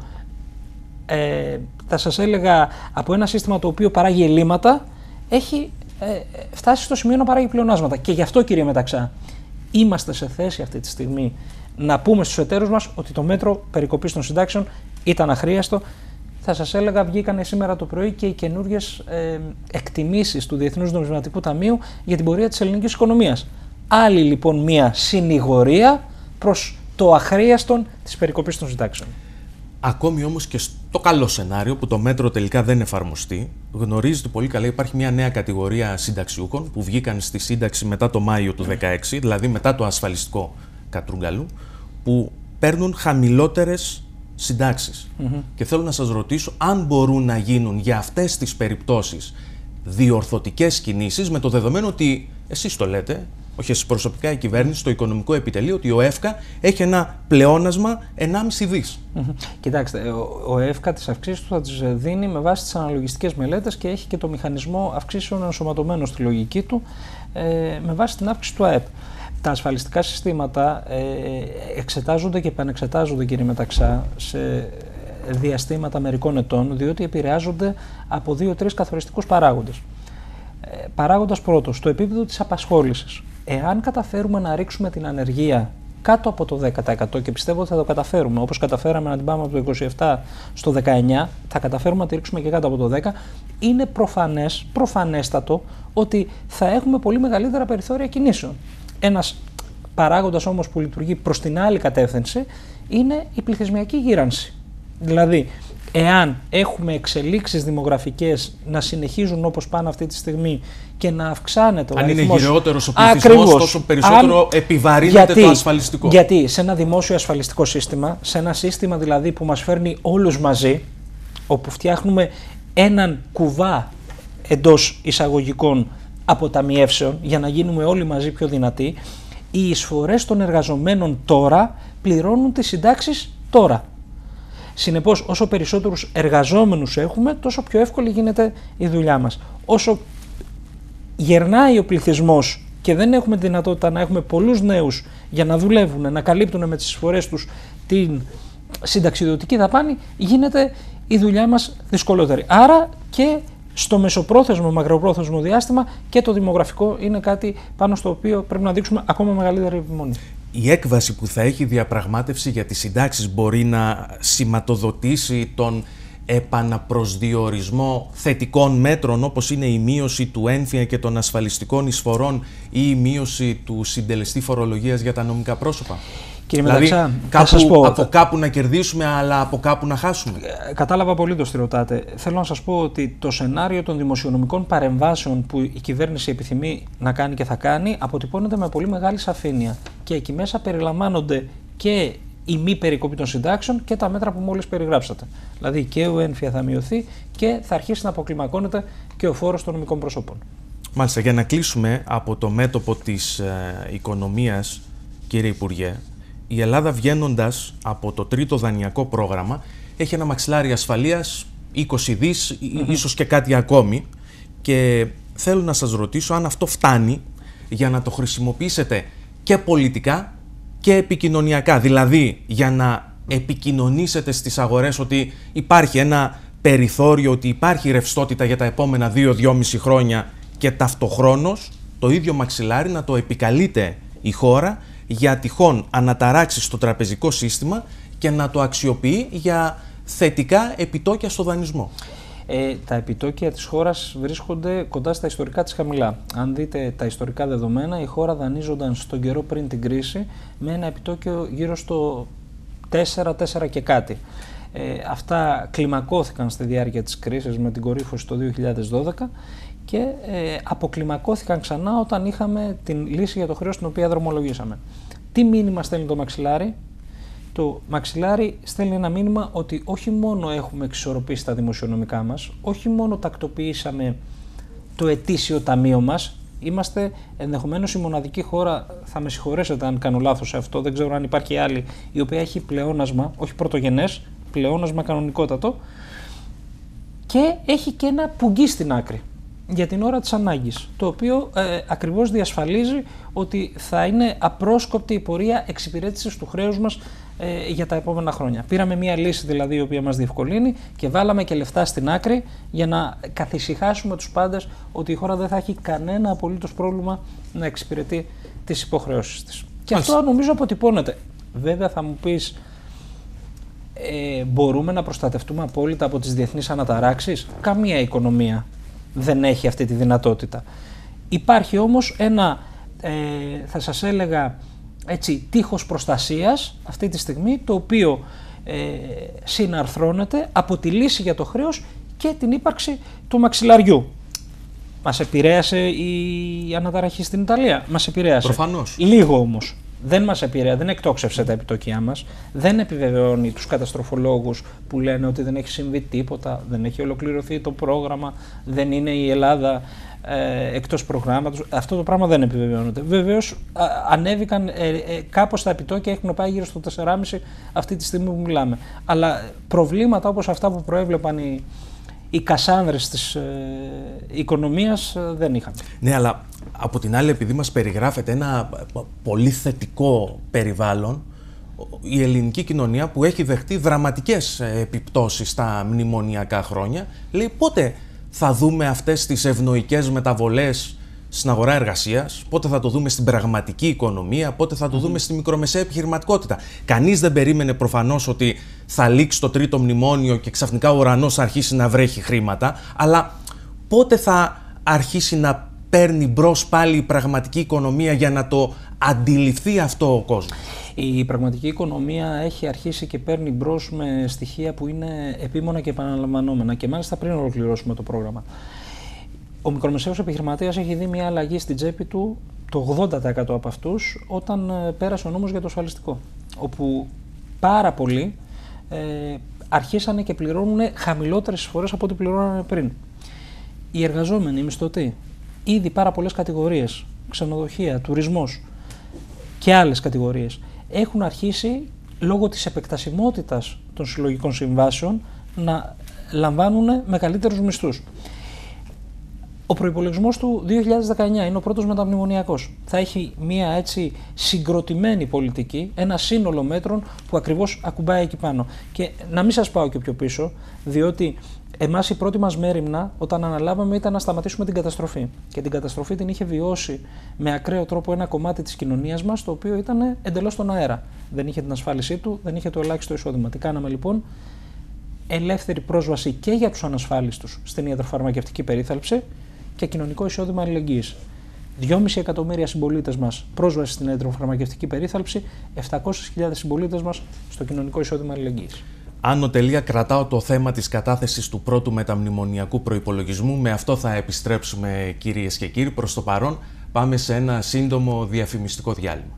ε, θα σας έλεγα, από ένα σύστημα το οποίο παράγει ελλείμματα, έχει ε, φτάσει στο σημείο να παράγει πλεονάσματα. Και γι' αυτό, κύριε Μεταξά, είμαστε σε θέση αυτή τη στιγμή να πούμε στους εταίρους μας ότι το μέτρο περικοπής των συντάξεων ήταν αχρίαστο. Θα σας έλεγα, βγήκαν σήμερα το πρωί και οι καινούργιες ε, εκτιμήσεις του Διεθνούς Νομισματικού Ταμείου για την πορεία της ελληνικής οικονομίας. Άλλη λοιπόν μία συνηγορία προς το αχρίαστον της περικοπής των συντάξεων. Ακόμη όμως και στο καλό σενάριο που το μέτρο τελικά δεν εφαρμοστεί, γνωρίζετε πολύ καλά, υπάρχει μια νέα κατηγορία συνταξιούχων που βγήκαν στη σύνταξη μετά το Μάιο του δύο χιλιάδες δεκαέξι, δηλαδή μετά το ασφαλιστικό κατρούγκαλου, που παίρνουν χαμηλότερες συντάξεις. Mm-hmm. Και θέλω να σας ρωτήσω αν μπορούν να γίνουν για αυτές τις περιπτώσεις διορθωτικές κινήσεις, με το δεδομένο ότι εσείς το λέτε, όχι εσείς προσωπικά, η κυβέρνηση, στο οικονομικό επιτελείο, ότι ο ΕΦΚΑ έχει ένα πλεόνασμα ενάμιση δις. Mm-hmm. Κοιτάξτε, ο, ο ΕΦΚΑ τις αυξήσεις του θα τις δίνει με βάση τις αναλογιστικές μελέτες και έχει και το μηχανισμό αυξήσεων ενσωματωμένο στη λογική του ε, με βάση την αύξηση του ΑΕΠ. Τα ασφαλιστικά συστήματα ε, εξετάζονται και επανεξετάζονται, κύριε Μεταξά, σε διαστήματα μερικών ετών, διότι επηρεάζονται από δύο-τρεις καθοριστικούς παράγοντες. Ε, παράγοντας πρώτος, το επίπεδο της απασχόλησης. Εάν καταφέρουμε να ρίξουμε την ανεργία κάτω από το δέκα τοις εκατό, και πιστεύω ότι θα το καταφέρουμε, όπως καταφέραμε να την πάμε από το είκοσι επτά στο δεκαεννιά, θα καταφέρουμε να τη ρίξουμε και κάτω από το δέκα, είναι προφανές, προφανέστατο ότι θα έχουμε πολύ μεγαλύτερα περιθώρια κινήσεων. Ένας παράγοντας όμως που λειτουργεί προς την άλλη κατεύθυνση είναι η πληθυσμιακή γύρανση. Δηλαδή, εάν έχουμε εξελίξεις δημογραφικές να συνεχίζουν όπως πάνε αυτή τη στιγμή και να αυξάνεται ο αν αριθμός... είναι γυραιότερος ο πληθυσμός, τόσο περισσότερο αν... επιβαρύνεται γιατί, το ασφαλιστικό. Γιατί σε ένα δημόσιο ασφαλιστικό σύστημα, σε ένα σύστημα δηλαδή που μας φέρνει όλους μαζί, όπου φτιάχνουμε έναν κουβά εντός εισαγωγικών αποταμιεύσεων για να γίνουμε όλοι μαζί πιο δυνατοί, οι εισφορές των εργαζομένων τώρα πληρώνουν τις συντάξεις τώρα. Συνεπώς, όσο περισσότερους εργαζόμενους έχουμε, τόσο πιο εύκολη γίνεται η δουλειά μας. Όσο γερνάει ο πληθυσμός και δεν έχουμε τη δυνατότητα να έχουμε πολλούς νέους για να δουλεύουν, να καλύπτουν με τις εισφορές τους την συνταξιδοτική δαπάνη, γίνεται η δουλειά μας δυσκολότερη. Άρα και στο μεσοπρόθεσμο, μακροπρόθεσμο διάστημα και το δημογραφικό είναι κάτι πάνω στο οποίο πρέπει να δείξουμε ακόμα μεγαλύτερη επιμονή. Η έκβαση που θα έχει διαπραγμάτευση για τις συντάξεις μπορεί να σηματοδοτήσει τον επαναπροσδιορισμό θετικών μέτρων, όπως είναι η μείωση του ένφια και των ασφαλιστικών εισφορών ή η μείωση του συντελεστή φορολογίας για τα νομικά πρόσωπα. Κύριε δηλαδή, Μεταξά, κάπου, θα σας πω, από κάπου να κερδίσουμε, αλλά από κάπου να χάσουμε. Κατάλαβα πολύ το τι ρωτάτε. Θέλω να σας πω ότι το σενάριο των δημοσιονομικών παρεμβάσεων που η κυβέρνηση επιθυμεί να κάνει και θα κάνει αποτυπώνεται με πολύ μεγάλη σαφήνεια. Και εκεί μέσα περιλαμβάνονται και η μη περικοπή των συντάξεων και τα μέτρα που μόλις περιγράψατε. Δηλαδή και ο ένφια θα μειωθεί και θα αρχίσει να αποκλιμακώνεται και ο φόρος των νομικών προσώπων. Μάλιστα, για να κλείσουμε από το μέτωπο της ε, οικονομίας, κύριε Υπουργέ, η Ελλάδα, βγαίνοντας από το τρίτο δανειακό πρόγραμμα, έχει ένα μαξιλάρι ασφαλείας είκοσι δις, mm-hmm. ίσως και κάτι ακόμη, και θέλω να σας ρωτήσω αν αυτό φτάνει για να το χρησιμοποιήσετε και πολιτικά και επικοινωνιακά. Δηλαδή, για να επικοινωνήσετε στις αγορές ότι υπάρχει ένα περιθώριο, ότι υπάρχει ρευστότητα για τα επόμενα δύο με δυόμισι χρόνια, και ταυτοχρόνως το ίδιο μαξιλάρι να το επικαλείται η χώρα για τυχόν αναταράξεις στο τραπεζικό σύστημα και να το αξιοποιεί για θετικά επιτόκια στο δανεισμό. Ε, τα επιτόκια της χώρας βρίσκονται κοντά στα ιστορικά της χαμηλά. Αν δείτε τα ιστορικά δεδομένα, η χώρα δανείζονταν στον καιρό πριν την κρίση με ένα επιτόκιο γύρω στο τέσσερα, τέσσερα και κάτι. Ε, αυτά κλιμακώθηκαν στη διάρκεια της κρίσης με την κορύφωση το δύο χιλιάδες δώδεκα και ε, αποκλιμακώθηκαν ξανά όταν είχαμε την λύση για το χρέος την οποία δρομολογήσαμε. Τι μήνυμα στέλνει το μαξιλάρι? Το μαξιλάρι στέλνει ένα μήνυμα ότι όχι μόνο έχουμε εξισορροπήσει τα δημοσιονομικά μας, όχι μόνο τακτοποιήσαμε το ετήσιο ταμείο μας, Είμαστε ενδεχομένως η μοναδική χώρα, θα με συγχωρέσετε αν κάνω λάθος σε αυτό, δεν ξέρω αν υπάρχει άλλη, η οποία έχει πλεόνασμα, όχι πρωτογενές, πλεόνασμα κανονικότατο και έχει και ένα πουγγί στην άκρη για την ώρα της ανάγκης, το οποίο ε, ακριβώς διασφαλίζει ότι θα είναι απρόσκοπτη η πορεία εξυπηρέτησης του χρέους μας ε, για τα επόμενα χρόνια. Πήραμε μια λύση δηλαδή η οποία μας διευκολύνει και βάλαμε και λεφτά στην άκρη για να καθησυχάσουμε τους πάντες ότι η χώρα δεν θα έχει κανένα απολύτως πρόβλημα να εξυπηρετεί τις υποχρεώσεις της. Και αυτό νομίζω αποτυπώνεται. Βέβαια θα μου πεις, ε, μπορούμε να προστατευτούμε απόλυτα από τις διεθνείς αναταράξεις? Καμία οικονομία δεν έχει αυτή τη δυνατότητα. Υπάρχει όμως ένα, ε, θα σας έλεγα, έτσι, τείχος προστασίας αυτή τη στιγμή, το οποίο ε, συναρθρώνεται από τη λύση για το χρέος και την ύπαρξη του μαξιλαριού. Μας επηρέασε η αναταραχή στην Ιταλία? Μας επηρέασε. Προφανώς. Λίγο όμως. Δεν μας επηρέασε, δεν εκτόξευσε τα επιτόκια μας, δεν επιβεβαιώνει τους καταστροφολόγους που λένε ότι δεν έχει συμβεί τίποτα, δεν έχει ολοκληρωθεί το πρόγραμμα, δεν είναι η Ελλάδα ε, εκτός προγράμματος. Αυτό το πράγμα δεν επιβεβαιώνεται. Βεβαίως α, ανέβηκαν ε, ε, κάπως τα επιτόκια, έχουν πάει γύρω στο τέσσερα κόμμα πέντε αυτή τη στιγμή που μιλάμε. Αλλά προβλήματα όπως αυτά που προέβλεπαν οι, οι κασάνδρες της ε, οικονομίας ε, δεν είχαμε. Ναι, αλλά από την άλλη, επειδή μας περιγράφεται ένα πολύ θετικό περιβάλλον, η ελληνική κοινωνία που έχει δεχτεί δραματικές επιπτώσεις στα μνημονιακά χρόνια, λέει πότε θα δούμε αυτές τις ευνοϊκές μεταβολές στην αγορά εργασίας, πότε θα το δούμε στην πραγματική οικονομία, πότε θα το δούμε στη μικρομεσαία επιχειρηματικότητα. Κανείς δεν περίμενε προφανώς ότι θα λήξει το τρίτο μνημόνιο και ξαφνικά ο ουρανός θα αρχίσει να βρέχει χρήματα, αλλά πότε θα αρχίσει να παίρνει μπρος πάλι η πραγματική οικονομία για να το αντιληφθεί αυτό ο κόσμος? Η πραγματική οικονομία έχει αρχίσει και παίρνει μπρος με στοιχεία που είναι επίμονα και επαναλαμβανόμενα και μάλιστα πριν ολοκληρώσουμε το πρόγραμμα. Ο μικρομεσαίος επιχειρηματίας έχει δει μια αλλαγή στην τσέπη του, το ογδόντα τοις εκατό από αυτούς, όταν πέρασε ο νόμος για το ασφαλιστικό, όπου πάρα πολλοί ε, αρχίσανε και πληρώνουν χαμηλότερες εισφορές από ό,τι πληρώνανε πριν. Οι εργαζόμενοι, οι μισθωτοί, ήδη πάρα πολλές κατηγορίες, ξενοδοχεία, τουρισμός και άλλες κατηγορίες, έχουν αρχίσει λόγω της επεκτασιμότητας των συλλογικών συμβάσεων να λαμβάνουν μεγαλύτερους μισθούς. Ο προϋπολογισμός του δύο χιλιάδες δεκαεννιά είναι ο πρώτος μεταμνημονιακός. Θα έχει μια έτσι συγκροτημένη πολιτική, ένα σύνολο μέτρων που ακριβώς ακουμπάει εκεί πάνω. Και να μην σας πάω και πιο πίσω, διότι εμάς η πρώτη μας μέριμνα όταν αναλάβαμε ήταν να σταματήσουμε την καταστροφή. Και την καταστροφή την είχε βιώσει με ακραίο τρόπο ένα κομμάτι της κοινωνίας μας, το οποίο ήταν εντελώς στον αέρα. Δεν είχε την ασφάλισή του, δεν είχε το ελάχιστο εισόδημα. Τι κάναμε λοιπόν? Ελεύθερη πρόσβαση και για τους ανασφάλιστους στην ιατροφαρμακευτική περίθαλψη και κοινωνικό εισόδημα αλληλεγγύης. δυόμισι εκατομμύρια συμπολίτες μας πρόσβαση στην ιατροφαρμακευτική περίθαλψη, επτακόσιες χιλιάδες συμπολίτες μας στο κοινωνικό εισόδημα αλληλεγγύης. Άνω τελεία κρατάω το θέμα της κατάθεσης του πρώτου μεταμνημονιακού προϋπολογισμού. Με αυτό θα επιστρέψουμε, κυρίες και κύριοι. Προς το παρόν πάμε σε ένα σύντομο διαφημιστικό διάλειμμα.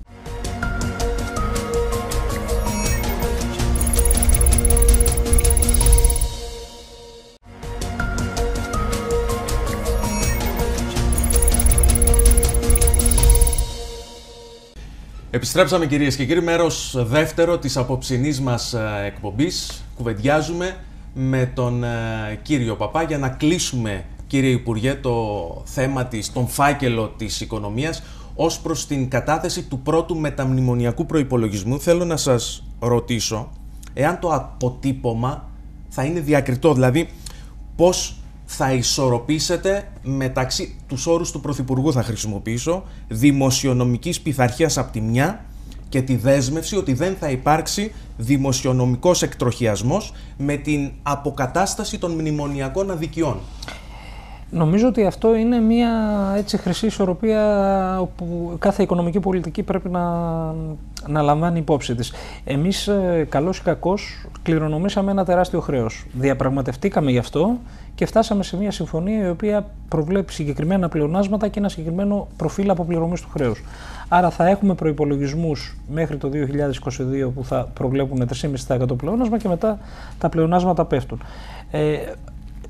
Επιστρέψαμε, κυρίες και κύριοι, μέρος δεύτερο της απόψινής μας εκπομπής. Κουβεντιάζουμε με τον κύριο Παπά για να κλείσουμε, κύριε Υπουργέ, το θέμα της, τον φάκελο της οικονομίας ως προς την κατάθεση του πρώτου μεταμνημονιακού προϋπολογισμού. Θέλω να σας ρωτήσω εάν το αποτύπωμα θα είναι διακριτό, δηλαδή πώς θα ισορροπήσετε μεταξύ, τους όρους του Πρωθυπουργού θα χρησιμοποιήσω, δημοσιονομικής πειθαρχίας από τη μια και τη δέσμευση ότι δεν θα υπάρξει δημοσιονομικός εκτροχιασμός με την αποκατάσταση των μνημονιακών αδικιών. Νομίζω ότι αυτό είναι μια έτσι χρυσή ισορροπία όπου κάθε οικονομική πολιτική πρέπει να, να λαμβάνει υπόψη της. Εμείς, καλώς ή κακώς, κληρονομήσαμε ένα τεράστιο χρέος. Διαπραγματευτήκαμε γι' αυτό και φτάσαμε σε μια συμφωνία η οποία προβλέπει συγκεκριμένα πλεονάσματα και ένα συγκεκριμένο προφίλ αποπληρωμής του χρέους. Άρα θα έχουμε προϋπολογισμούς μέχρι το δύο χιλιάδες είκοσι δύο που θα προβλέπουν τρία κόμμα πέντε τοις εκατό πλεόνασμα και μετά τα πλεονάσματα πέφτουν. Ε,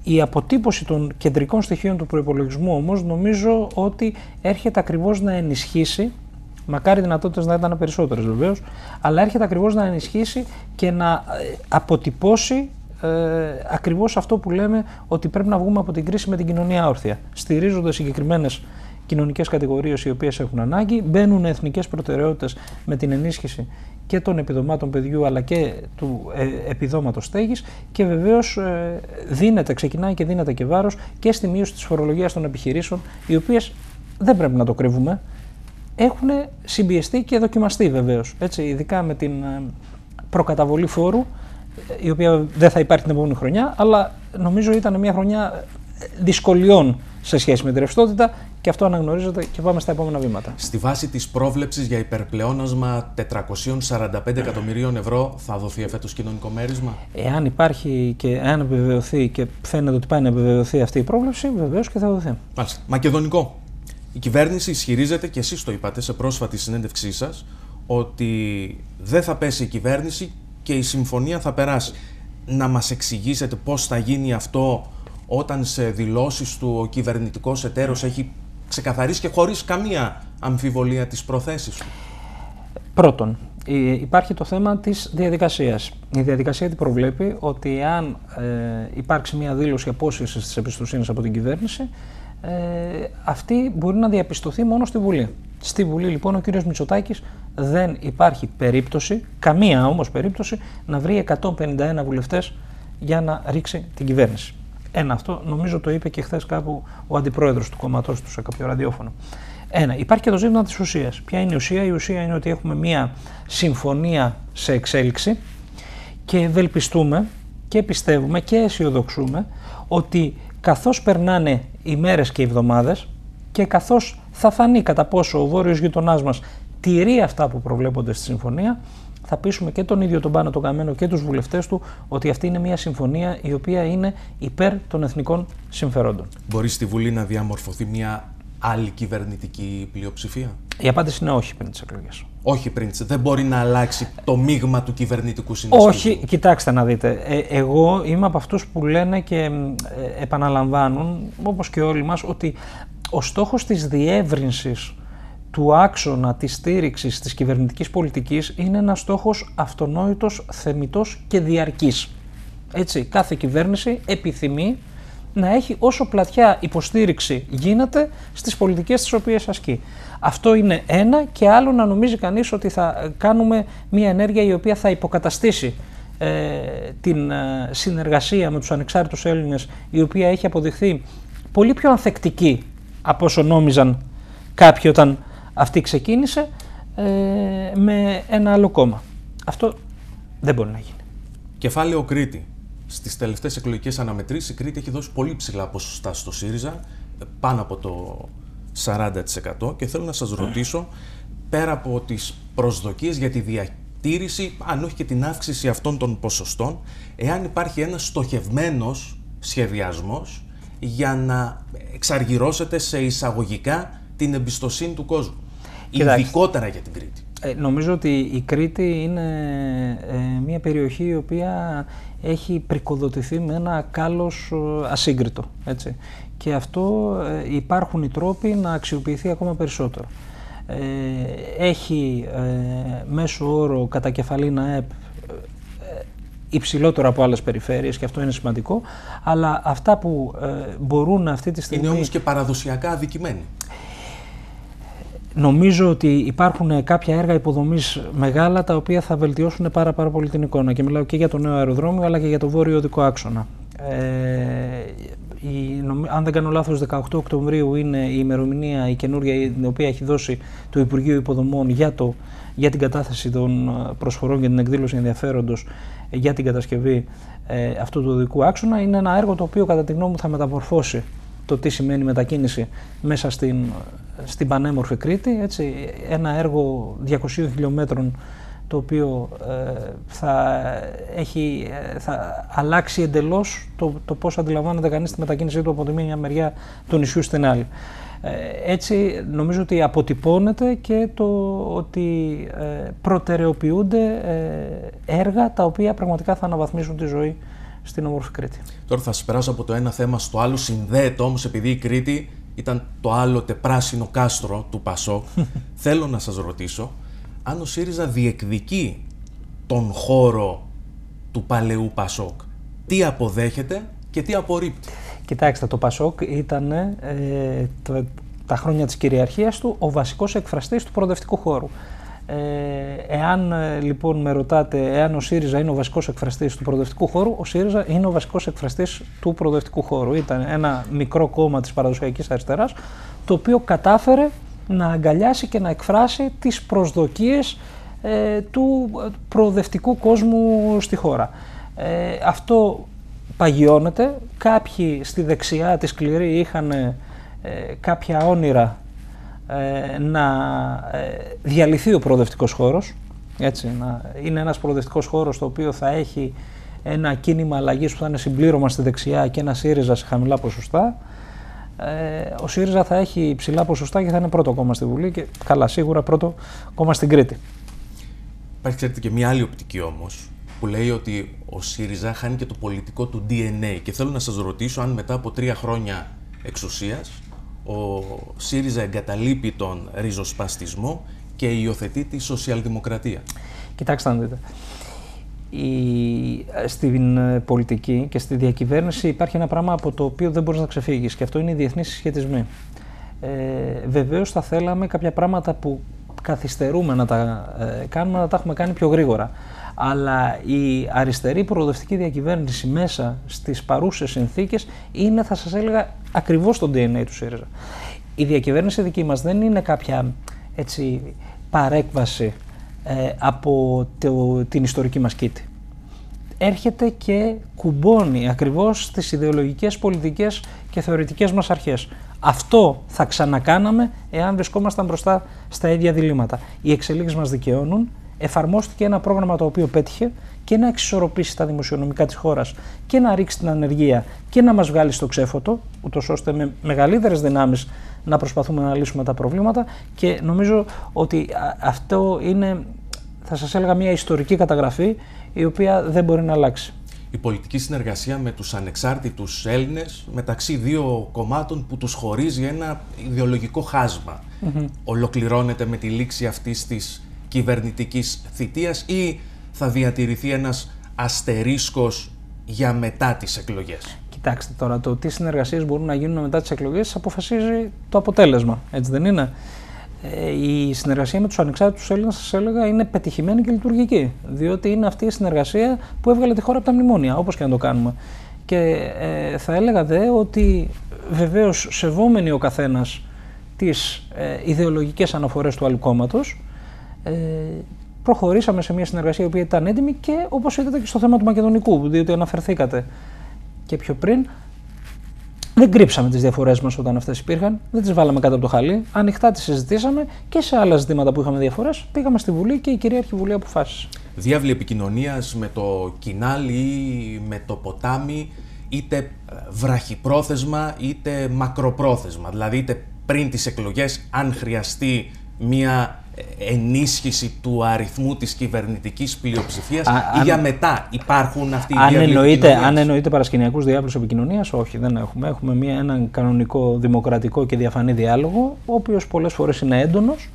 η αποτύπωση των κεντρικών στοιχείων του προϋπολογισμού όμως νομίζω ότι έρχεται ακριβώς να ενισχύσει, μακάρι δυνατότητες να ήταν περισσότερες βεβαίως, αλλά έρχεται ακριβώς να ενισχύσει και να αποτυπώσει ε, ακριβώς αυτό που λέμε ότι πρέπει να βγούμε από την κρίση με την κοινωνία όρθια, στηρίζοντας συγκεκριμένες κοινωνικές κατηγορίες οι οποίες έχουν ανάγκη, μπαίνουν εθνικές προτεραιότητες με την ενίσχυση και των επιδομάτων παιδιού αλλά και του ε, επιδόματος στέγης και βεβαίως ε, δίνεται, ξεκινάει και δίνεται και βάρος και στη μείωση της φορολογίας των επιχειρήσεων, οι οποίες δεν πρέπει να το κρύβουμε, έχουν συμπιεστεί και δοκιμαστεί βεβαίως, έτσι, ειδικά με την προκαταβολή φόρου, η οποία δεν θα υπάρχει την επόμενη χρονιά, αλλά νομίζω ήταν μια χρονιά δυσκολιών σε σχέση με τη ρευστότητα και αυτό αναγνωρίζεται και πάμε στα επόμενα βήματα. Στη βάση της πρόβλεψης για υπερπλεόνασμα τετρακόσια σαράντα πέντε εκατομμυρίων ευρώ θα δοθεί εφέτος κοινωνικό μέρισμα. Εάν υπάρχει και εάν επιβεβαιωθεί και φαίνεται ότι πάει να επιβεβαιωθεί αυτή η πρόβλεψη, βεβαίως και θα δοθεί. Μάλιστα. Μακεδονικό. Η κυβέρνηση ισχυρίζεται, και εσείς το είπατε σε πρόσφατη συνέντευξή σας, ότι δεν θα πέσει η κυβέρνηση και η συμφωνία θα περάσει. Να μας εξηγήσετε πώς θα γίνει αυτό όταν σε δηλώσεις του ο κυβερνητικός εταίρος έχει ξεκαθαρίσει και χωρίς καμία αμφιβολία τις προθέσεις του? Πρώτον, υπάρχει το θέμα της διαδικασίας. Η διαδικασία τι προβλέπει? Ότι αν ε, υπάρξει μια δήλωση απόσυρσης της εμπιστοσύνης από την κυβέρνηση, ε, αυτή μπορεί να διαπιστωθεί μόνο στη Βουλή. Στη Βουλή λοιπόν ο κύριος Μητσοτάκης δεν υπάρχει περίπτωση, καμία όμως περίπτωση, να βρει εκατόν πενήντα ένα βουλευτές για να ρίξει την κυβέρνηση. Ένα αυτό, νομίζω το είπε και χθες κάπου ο αντιπρόεδρος του κόμματός του σε κάποιο ραδιόφωνο. Ένα, υπάρχει και το ζήτημα της ουσίας. Ποια είναι η ουσία? Η ουσία είναι ότι έχουμε μία συμφωνία σε εξέλιξη και ευελπιστούμε και πιστεύουμε και αισιοδοξούμε ότι καθώς περνάνε οι μέρες και οι εβδομάδες και καθώς θα φανεί κατά πόσο ο βόρειος γειτονάς μας τηρεί αυτά που προβλέπονται στη συμφωνία, θα πείσουμε και τον ίδιο τον Πάνο τον Καμένο και τους βουλευτές του ότι αυτή είναι μια συμφωνία η οποία είναι υπέρ των εθνικών συμφερόντων. Μπορεί στη Βουλή να διαμορφωθεί μια άλλη κυβερνητική πλειοψηφία? Η απάντηση είναι όχι πριν τις εκλογές. Όχι πριν τις. Δεν μπορεί να αλλάξει το μείγμα του κυβερνητικού συνασπισμού? Όχι, κοιτάξτε να δείτε. Ε, εγώ είμαι από αυτούς που λένε και ε, επαναλαμβάνουν, όπως και όλοι μας, ότι ο στόχος της διεύρυνσης του άξονα της στήριξης της κυβερνητικής πολιτικής είναι ένας στόχος αυτονόητος, θεμιτός και διαρκής. Έτσι, κάθε κυβέρνηση επιθυμεί να έχει όσο πλατιά υποστήριξη γίνεται στις πολιτικές τις οποίες ασκεί. Αυτό είναι ένα, και άλλο να νομίζει κανείς ότι θα κάνουμε μια ενέργεια η οποία θα υποκαταστήσει ε, την ε, συνεργασία με τους ανεξάρτητους Έλληνες, η οποία έχει αποδειχθεί πολύ πιο ανθεκτική από όσο νόμιζαν κάποιοι όταν αυτή ξεκίνησε, ε, με ένα άλλο κόμμα. Αυτό δεν μπορεί να γίνει. Κεφάλαιο Κρήτη. Στις τελευταίες εκλογικές αναμετρήσεις η Κρήτη έχει δώσει πολύ ψηλά ποσοστά στο ΣΥΡΙΖΑ, πάνω από το σαράντα τοις εκατό, και θέλω να σας ρωτήσω, πέρα από τις προσδοκίες για τη διατήρηση, αν όχι και την αύξηση αυτών των ποσοστών, εάν υπάρχει ένας στοχευμένος σχεδιασμός για να εξαργυρώσετε σε εισαγωγικά την εμπιστοσύνη του κόσμου, Κοιτάξτε, ειδικότερα για την Κρήτη. Ε, νομίζω ότι η Κρήτη είναι ε, μια περιοχή η οποία έχει πρικοδοτηθεί με ένα κάλος ε, ασύγκριτο, έτσι. Και αυτό ε, υπάρχουν οι τρόποι να αξιοποιηθεί ακόμα περισσότερο. Ε, έχει ε, μέσο όρο κατά κεφαλήν ΑΕΠ ε, υψηλότερο από άλλες περιφέρειες, και αυτό είναι σημαντικό, αλλά αυτά που ε, μπορούν αυτή τη στιγμή... Είναι όμως και παραδοσιακά αδικημένοι. Νομίζω ότι υπάρχουν κάποια έργα υποδομής μεγάλα τα οποία θα βελτιώσουν πάρα, πάρα πολύ την εικόνα, και μιλάω και για το νέο αεροδρόμιο αλλά και για το βόρειο οδικό άξονα. Ε, η, αν δεν κάνω λάθος, δεκαοκτώ Οκτωβρίου είναι η ημερομηνία η καινούργια, την οποία έχει δώσει το Υπουργείο Υποδομών για, το, για την κατάθεση των προσφορών και την εκδήλωση ενδιαφέροντος για την κατασκευή ε, αυτού του οδικού άξονα. Είναι ένα έργο το οποίο κατά τη γνώμη μου θα μεταμορφώσει το τι σημαίνει μετακίνηση μέσα στην, στην πανέμορφη Κρήτη. Έτσι, ένα έργο διακοσίων χιλιόμετρων το οποίο ε, θα, έχει, θα αλλάξει εντελώς το, το πώς αντιλαμβάνεται κανείς τη μετακίνησή του από τη μία μεριά του νησιού στην άλλη. Ε, έτσι νομίζω ότι αποτυπώνεται και το ότι ε, προτεραιοποιούνται ε, έργα τα οποία πραγματικά θα αναβαθμίσουν τη ζωή στην όμορφη Κρήτη. Τώρα θα σας περάσω από το ένα θέμα στο άλλο, συνδέεται όμως επειδή η Κρήτη ήταν το άλλοτε πράσινο κάστρο του Πασόκ. Θέλω να σας ρωτήσω αν ο ΣΥΡΙΖΑ διεκδικεί τον χώρο του παλαιού Πασόκ. Τι αποδέχεται και τι απορρίπτει. Κοιτάξτε, το Πασόκ ήταν ε, το, τα χρόνια της κυριαρχίας του ο βασικός εκφραστής του προοδευτικού χώρου. Ε, εάν λοιπόν με ρωτάτε εάν ο ΣΥΡΙΖΑ είναι ο βασικός εκφραστής του προοδευτικού χώρου, ο ΣΥΡΙΖΑ είναι ο βασικός εκφραστής του προοδευτικού χώρου. Ήταν ένα μικρό κόμμα της παραδοσιακής αριστεράς, το οποίο κατάφερε να αγκαλιάσει και να εκφράσει τις προσδοκίες ε, του προοδευτικού κόσμου στη χώρα. Ε, αυτό παγιώνεται. Κάποιοι στη δεξιά τη σκληρή είχαν ε, κάποια όνειρα ε, να ε, διαλυθεί ο προοδευτικός χώρος. Έτσι, να είναι ένας προοδευτικός χώρος στο οποίο θα έχει ένα κίνημα αλλαγής που θα είναι συμπλήρωμα στη δεξιά και ένα ΣΥΡΙΖΑ σε χαμηλά ποσοστά. Ε, ο ΣΥΡΙΖΑ θα έχει υψηλά ποσοστά και θα είναι πρώτο κόμμα στη Βουλή και καλά σίγουρα πρώτο κόμμα στην Κρήτη. Υπάρχει, ξέρετε, και μια άλλη οπτική όμως που λέει ότι ο ΣΥΡΙΖΑ χάνει και το πολιτικό του ντι εν έι και θέλω να σας ρωτήσω αν μετά από τρία χρόνια εξουσίας ο ΣΥΡΙΖΑ εγκαταλείπει τον ριζοσπαστισμό και υιοθετεί τη σοσιαλδημοκρατία. Κοιτάξτε να δείτε. Η, στην πολιτική και στη διακυβέρνηση υπάρχει ένα πράγμα από το οποίο δεν μπορείς να ξεφύγεις και αυτό είναι οι διεθνείς συσχετισμοί. Ε, βεβαίως θα θέλαμε κάποια πράγματα που καθυστερούμε να τα ε, κάνουμε, να τα έχουμε κάνει πιο γρήγορα. Αλλά η αριστερή προοδευτική διακυβέρνηση μέσα στις παρούσες συνθήκες είναι, θα σας έλεγα, ακριβώς το ντι εν έι του ΣΥΡΙΖΑ. Η διακυβέρνηση δική μας δεν είναι κάποια έτσι, παρέκβαση ε, από το, την ιστορική μας κήτη. Έρχεται και κουμπώνει ακριβώς στις ιδεολογικές, πολιτικές και θεωρητικές μας αρχές. Αυτό θα ξανακάναμε εάν βρισκόμασταν μπροστά στα ίδια διλήμματα. Οι εξελίξεις μας δικαιώνουν. Εφαρμόστηκε ένα πρόγραμμα το οποίο πέτυχε και να εξισορροπήσει τα δημοσιονομικά της χώρας και να ρίξει την ανεργία και να μας βγάλει στο ξέφωτο, ούτως ώστε με μεγαλύτερες δυνάμεις να προσπαθούμε να λύσουμε τα προβλήματα και νομίζω ότι αυτό είναι, θα σας έλεγα, μια ιστορική καταγραφή η οποία δεν μπορεί να αλλάξει. Η πολιτική συνεργασία με τους ανεξάρτητους Έλληνες μεταξύ δύο κομμάτων που τους χωρίζει ένα ιδεολογικό χάσμα mm-hmm. ολοκληρώνεται με τη λήξη αυτής της κυβερνητικής θητείας ή θα διατηρηθεί ένας αστερίσκος για μετά τις εκλογές? Κοιτάξτε τώρα, το τι συνεργασίες μπορούν να γίνουν μετά τις εκλογές αποφασίζει το αποτέλεσμα, έτσι δεν είναι? Ε, η συνεργασία με τους ανεξάρτητους Έλληνες, σας έλεγα, είναι πετυχημένη και λειτουργική, διότι είναι αυτή η συνεργασία που έβγαλε τη χώρα από τα μνημόνια, όπως και να το κάνουμε. Και ε, θα έλεγα δε ότι βεβαίως σεβόμενοι ο καθένας τις ε, ιδεολογικές αναφορές του άλλου κόμματος, Ε, προχωρήσαμε σε μια συνεργασία η οποία ήταν έντιμη και όπως είδατε και στο θέμα του Μακεδονικού, διότι αναφερθήκατε και πιο πριν, δεν κρύψαμε τις διαφορές μας όταν αυτές υπήρχαν, δεν τις βάλαμε κάτω από το χαλί, ανοιχτά τις συζητήσαμε και σε άλλα ζητήματα που είχαμε διαφορές πήγαμε στη Βουλή και η κυρίαρχη Βουλή αποφάσισε. Διάβλη επικοινωνίας με το Κινάλι ή με το ποτάμι, είτε βραχυπρόθεσμα είτε μακροπρόθεσμα, δηλαδή είτε πριν τις εκλογές αν χρειαστεί μια ενίσχυση του αριθμού της κυβερνητικής πλειοψηφίας ή αν, για μετά υπάρχουν αυτοί οι διάβλοι επικοινωνίας? Αν εννοείται παρασκηνιακούς διάβλους επικοινωνίας, όχι, δεν έχουμε. Έχουμε μια, έναν κανονικό, δημοκρατικό και διαφανή διάλογο, ο οποίος πολλές φορές είναι έντονος.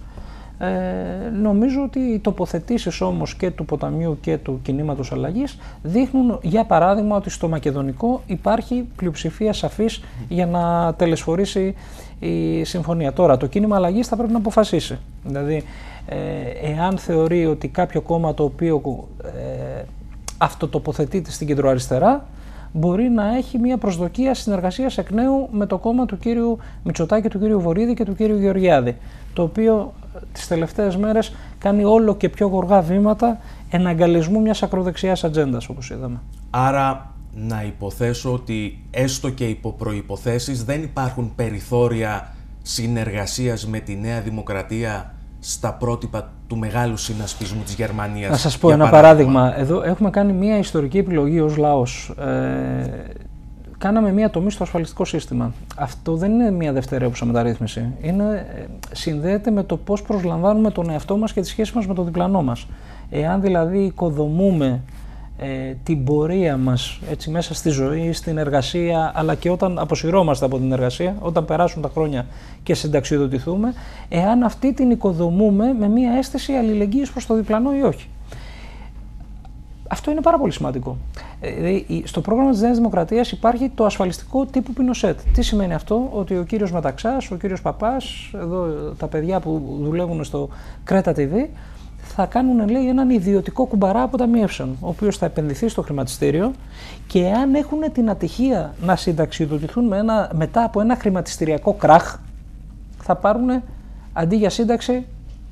Ε, νομίζω ότι οι τοποθετήσεις όμως και του ποταμιού και του κινήματος αλλαγής δείχνουν, για παράδειγμα, ότι στο μακεδονικό υπάρχει πλειοψηφία σαφής για να τελεσφορήσει η συμφωνία. Τώρα, το κίνημα αλλαγής θα πρέπει να αποφασίσει. Δηλαδή, ε, εάν θεωρεί ότι κάποιο κόμμα το οποίο ε, αυτοτοποθετείται στην κεντροαριστερά μπορεί να έχει μια προσδοκία συνεργασίας εκ νέου με το κόμμα του κύριου Μητσοτάκη, του κύριου Βορίδη και του κύριου Γεωργιάδη, το οποίο τις τελευταίες μέρες κάνει όλο και πιο γοργά βήματα εναγκαλισμού μιας ακροδεξιάς ατζέντας, όπως είδαμε. Άρα, να υποθέσω ότι έστω και υπό προϋποθέσεις δεν υπάρχουν περιθώρια συνεργασίας με τη Νέα Δημοκρατία στα πρότυπα του μεγάλου συνασπισμού της Γερμανίας. Να σας πω ένα παράδειγμα. παράδειγμα. Εδώ έχουμε κάνει μια ιστορική επιλογή ως λαός. Ε, κάναμε μια τομή στο ασφαλιστικό σύστημα. Αυτό δεν είναι μια δευτερεύουσα μεταρρύθμιση. Είναι, συνδέεται με το πώς προσλαμβάνουμε τον εαυτό μας και τη σχέση μας με τον διπλανό μας. Εάν δηλαδή οικοδομούμε ε, την πορεία μας έτσι, μέσα στη ζωή, στην εργασία, αλλά και όταν αποσυρώμαστε από την εργασία, όταν περάσουν τα χρόνια και συνταξιοδοτηθούμε, εάν αυτή την οικοδομούμε με μια αίσθηση αλληλεγγύης προς το διπλανό ή όχι. Αυτό είναι πάρα πολύ σημαντικό. Ε, στο πρόγραμμα της Νέας Δημοκρατίας υπάρχει το ασφαλιστικό τύπου Πινοσέτ. Τι σημαίνει αυτό? Ότι ο κύριος Μεταξάς, ο κύριος Παπάς, εδώ τα παιδιά που δουλεύουν στο Κρέτα τι βι, θα κάνουν, λέει, έναν ιδιωτικό κουμπαρά αποταμιεύσεων, ο οποίος θα επενδυθεί στο χρηματιστήριο και αν έχουν την ατυχία να συνταξιοδοτηθούν με ένα, μετά από ένα χρηματιστηριακό κράχ, θα πάρουν αντί για σύνταξη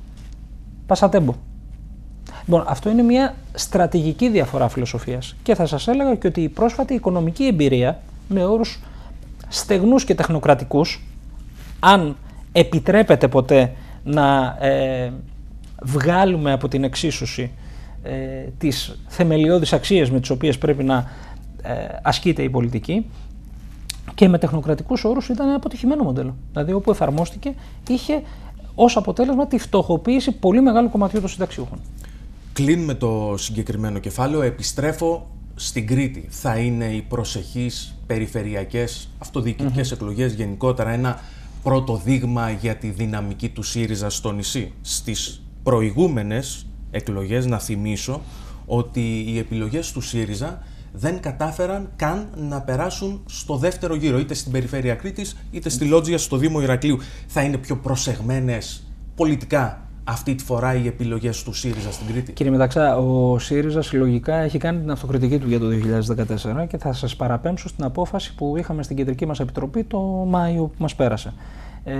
πασατέμπο. Λοιπόν, αυτό είναι μια στρατηγική διαφορά φιλοσοφίας και θα σας έλεγα και ότι η πρόσφατη οικονομική εμπειρία με όρους στεγνούς και τεχνοκρατικούς, αν επιτρέπεται ποτέ να ε, βγάλουμε από την εξίσωση ε, τις θεμελιώδεις αξίες με τις οποίες πρέπει να ε, ασκείται η πολιτική, και με τεχνοκρατικούς όρους ήταν ένα αποτυχημένο μοντέλο. Δηλαδή όπου εφαρμόστηκε είχε ως αποτέλεσμα τη φτωχοποίηση πολύ μεγάλου κομματιού των συνταξιούχων. Κλείνουμε το συγκεκριμένο κεφάλαιο, επιστρέφω στην Κρήτη. Θα είναι οι προσεχείς περιφερειακές αυτοδιοικητικές mm-hmm. εκλογές γενικότερα ένα πρώτο δείγμα για τη δυναμική του ΣΥΡΙΖΑ στο νησί? Στις προηγούμενες εκλογές, να θυμίσω ότι οι επιλογές του ΣΥΡΙΖΑ δεν κατάφεραν καν να περάσουν στο δεύτερο γύρο, είτε στην περιφέρεια Κρήτης, είτε στη Λότζια, στο Δήμο Ηρακλείου. Θα είναι πιο προσεγμένες πολιτικά αυτή τη φορά οι επιλογές του ΣΥΡΙΖΑ στην Κρήτη? Κύριε Μεταξά, ο ΣΥΡΙΖΑ συλλογικά έχει κάνει την αυτοκριτική του για το δύο χιλιάδες δεκατέσσερα και θα σας παραπέμψω στην απόφαση που είχαμε στην κεντρική μας επιτροπή το Μάιο που μας πέρασε. Ε,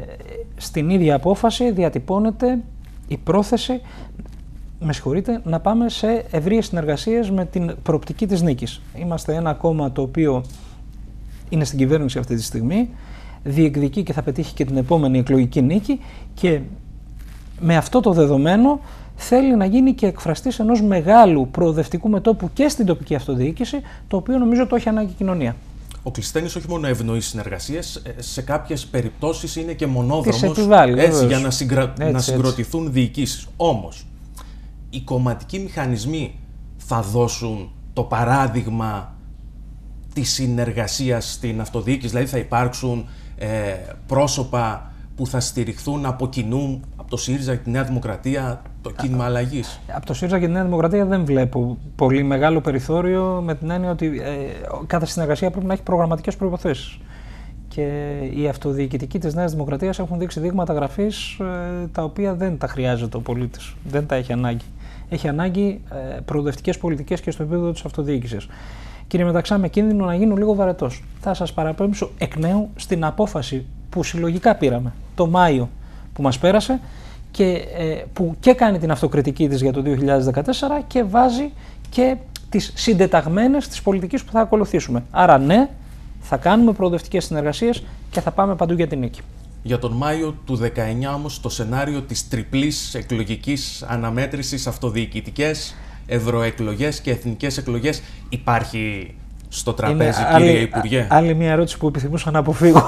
στην ίδια απόφαση διατυπώνεται η πρόθεση, με συγχωρείτε, να πάμε σε ευρείες συνεργασίες με την προοπτική της νίκης. Είμαστε ένα κόμμα το οποίο είναι στην κυβέρνηση αυτή τη στιγμή, διεκδικεί και θα πετύχει και την επόμενη εκλογική νίκη και με αυτό το δεδομένο θέλει να γίνει και εκφραστής ενός μεγάλου προοδευτικού μετώπου και στην τοπική αυτοδιοίκηση, το οποίο νομίζω το έχει ανάγκη η κοινωνία. Ο Κλεισθένης όχι μόνο ευνοεί συνεργασίες, σε κάποιες περιπτώσεις είναι και μονόδρομος επιβάλλει, έτσι, για να, συγκρα... έτσι, να συγκροτηθούν έτσι. διοικήσεις. Όμως, οι κομματικοί μηχανισμοί θα δώσουν το παράδειγμα της συνεργασίας στην αυτοδιοίκηση, δηλαδή θα υπάρξουν ε, πρόσωπα που θα στηριχθούν από κοινού, από το ΣΥΡΙΖΑ και τη Νέα Δημοκρατία, το κίνημα αλλαγής? Από το ΣΥΡΙΖΑ και τη Νέα Δημοκρατία δεν βλέπω πολύ μεγάλο περιθώριο, με την έννοια ότι ε, κάθε συνεργασία πρέπει να έχει προγραμματικές προϋποθέσεις. Και οι αυτοδιοικητικοί της Νέας Δημοκρατίας έχουν δείξει δείγματα γραφής ε, τα οποία δεν τα χρειάζεται ο πολίτης, δεν τα έχει ανάγκη. Έχει ανάγκη ε, προοδευτικές πολιτικές και στο επίπεδο της αυτοδιοίκησης. Κύριε Μεταξά, με κίνδυνο να γίνω λίγο βαρετός, θα σας παραπέμψω εκ νέου στην απόφαση που συλλογικά πήραμε το Μάιο που μας πέρασε και ε, που και κάνει την αυτοκριτική της για το δύο χιλιάδες δεκατέσσερα και βάζει και τις συντεταγμένες της πολιτικής που θα ακολουθήσουμε. Άρα ναι, θα κάνουμε προοδευτικές συνεργασίες και θα πάμε παντού για την νίκη. Για τον Μάιο του δεκαεννιά όμως το σενάριο της τριπλής εκλογικής αναμέτρησης, αυτοδιοικητικές, ευρωεκλογές και εθνικές εκλογές, υπάρχει στο τραπέζι, είναι κύριε άλλη, Υπουργέ? Άλλη μια ερώτηση που επιθυμούσα να αποφύγω.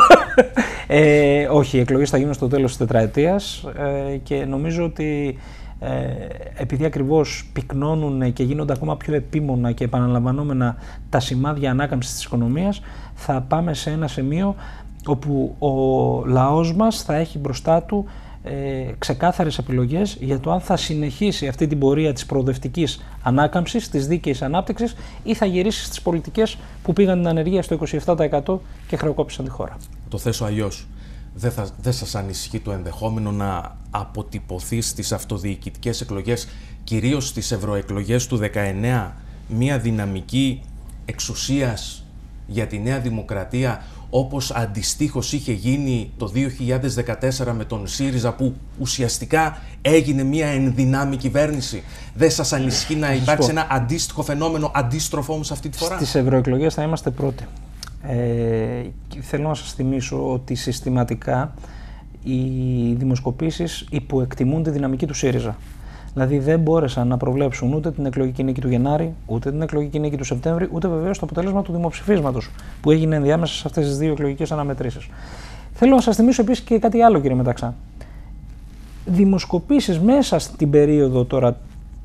ε, όχι, οι εκλογές θα γίνουν στο τέλος της τετραετίας ε, και νομίζω ότι ε, επειδή ακριβώς πυκνώνουν και γίνονται ακόμα πιο επίμονα και επαναλαμβανόμενα τα σημάδια ανάκαμψης της οικονομίας, θα πάμε σε ένα σημείο όπου ο λαός μας θα έχει μπροστά του ε, ξεκάθαρες επιλογές για το αν θα συνεχίσει αυτή την πορεία της προοδευτικής ανάκαμψης, της δίκαιης ανάπτυξης, ή θα γυρίσει στις πολιτικές που πήγαν την ανεργία στο είκοσι επτά τοις εκατό και χρεοκόπησαν τη χώρα. Το θέσω αλλιώς. Δεν, θα, δεν σας ανησυχεί το ενδεχόμενο να αποτυπωθεί στις αυτοδιοικητικές εκλογές, κυρίως στις ευρωεκλογές του δεκαεννιά, μια δυναμική εξουσίας για τη Νέα Δημοκρατία, όπως αντιστοίχως είχε γίνει το δύο χιλιάδες δεκατέσσερα με τον ΣΥΡΙΖΑ, που ουσιαστικά έγινε μια ενδυνάμει κυβέρνηση? Δεν σας ανησυχεί να υπάρξει ένα αντίστοιχο φαινόμενο, αντίστροφο όμως αυτή τη φορά? Στις ευρωεκλογές θα είμαστε πρώτοι. Ε, θέλω να σας θυμίσω ότι συστηματικά οι δημοσκοπήσεις υποεκτιμούν τη δυναμική του ΣΥΡΙΖΑ. Δηλαδή δεν μπόρεσαν να προβλέψουν ούτε την εκλογική νίκη του Γενάρη, ούτε την εκλογική νίκη του Σεπτέμβρη, ούτε βεβαίως το αποτέλεσμα του δημοψηφίσματος που έγινε ενδιάμεσα σε αυτές τις δύο εκλογικές αναμετρήσεις. Θέλω να σας θυμίσω επίσης και κάτι άλλο, κύριε Μεταξά. Δημοσκοπήσεις μέσα στην περίοδο τώρα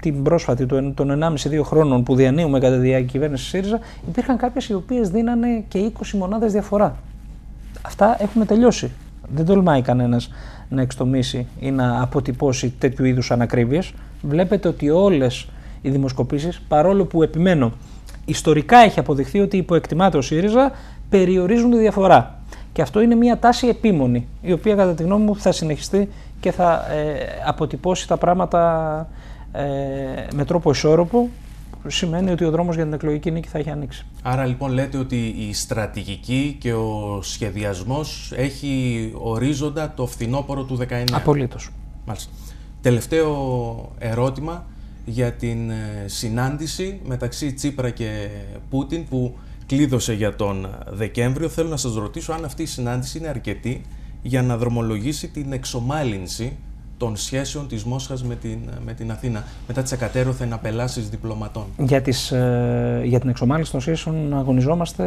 την πρόσφατη των ενάμιση δύο χρόνων που διανύουμε κατά τη διακυβέρνηση ΣΥΡΙΖΑ, υπήρχαν κάποιες οι οποίες δίνανε και είκοσι μονάδες διαφορά. Αυτά έχουν τελειώσει. Δεν τολμάει κανένας να εξτομίσει ή να αποτυπώσει τέτοιου είδους ανακρίβειες. Βλέπετε ότι όλες οι δημοσκοπήσεις, παρόλο που επιμένω, ιστορικά έχει αποδειχθεί ότι υποεκτιμάται ο ΣΥΡΙΖΑ, περιορίζουν τη διαφορά. Και αυτό είναι μια τάση επίμονη, η οποία κατά τη γνώμη μου θα συνεχιστεί και θα ε, αποτυπώσει τα πράγματα ε, με τρόπο ισόρροπο, που σημαίνει ότι ο δρόμος για την εκλογική νίκη θα έχει ανοίξει. Άρα λοιπόν λέτε ότι η στρατηγική και ο σχεδιασμός έχει ορίζοντα το φθινόπωρο του δεκαεννιά. Απολύτως. Μάλιστα. Τελευταίο ερώτημα για την συνάντηση μεταξύ Τσίπρα και Πούτιν που κλείδωσε για τον Δεκέμβριο. Θέλω να σας ρωτήσω αν αυτή η συνάντηση είναι αρκετή για να δρομολογήσει την εξομάλυνση των σχέσεων της Μόσχας με την, με την Αθήνα μετά τις ακατέρωθεν απελάσεις διπλωματών. Για, τις, ε, για την εξομάλυνση των σχέσεων αγωνιζόμαστε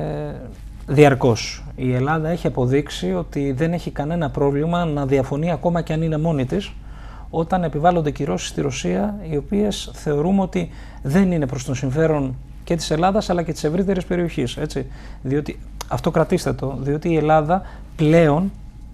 διαρκώς. Η Ελλάδα έχει αποδείξει ότι δεν έχει κανένα πρόβλημα να διαφωνεί ακόμα και αν είναι μόνη της όταν επιβάλλονται κυρώσεις στη Ρωσία, οι οποίες θεωρούμε ότι δεν είναι προς τον συμφέρον και της Ελλάδας αλλά και της ευρύτερης περιοχής. Έτσι. Διότι, αυτό κρατήστε το, διότι η Ελλάδα πλέον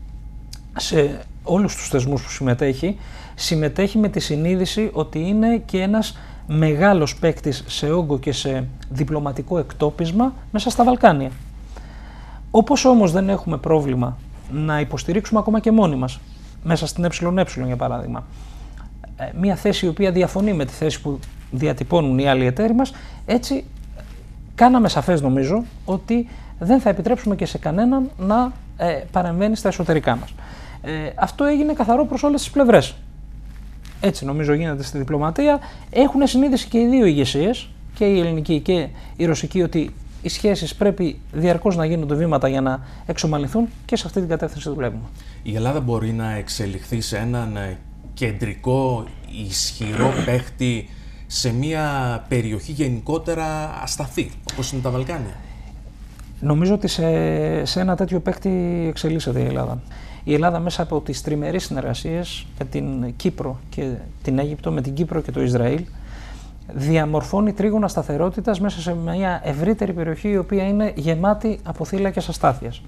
σε όλους τους θεσμούς που συμμετέχει, συμμετέχει με τη συνείδηση ότι είναι και ένας μεγάλος παίκτης σε όγκο και σε διπλωματικό εκτόπισμα μέσα στα Βαλκάνια. Όπως όμως δεν έχουμε πρόβλημα να υποστηρίξουμε ακόμα και μόνοι μας, μέσα στην ΕΕ για παράδειγμα, μια θέση η οποία διαφωνεί με τη θέση που διατυπώνουν οι άλλοι εταίροι μας, έτσι κάναμε σαφές νομίζω ότι δεν θα επιτρέψουμε και σε κανέναν να ε, παρεμβαίνει στα εσωτερικά μας. Ε, αυτό έγινε καθαρό προς όλες τις πλευρές. Έτσι νομίζω γίνεται στη διπλωματία. Έχουν συνείδηση και οι δύο ηγεσίες, και η ελληνική και η ρωσική, ότι οι σχέσεις πρέπει διαρκώς να γίνονται βήματα για να εξομαλυνθούν και σε αυτή την κατεύθυνση δουλεύουμε. Η Ελλάδα μπορεί να εξελιχθεί σε έναν κεντρικό, ισχυρό παίχτη σε μια περιοχή γενικότερα ασταθή, όπως είναι τα Βαλκάνια. Νομίζω ότι σε, σε ένα τέτοιο παίκτη εξελίσσεται η Ελλάδα. Η Ελλάδα μέσα από τις τριμερείς συνεργασίες με την Κύπρο και την Αίγυπτο, με την Κύπρο και το Ισραήλ, διαμορφώνει τρίγωνα σταθερότητας μέσα σε μια ευρύτερη περιοχή η οποία είναι γεμάτη από θύλακες αστάθειας.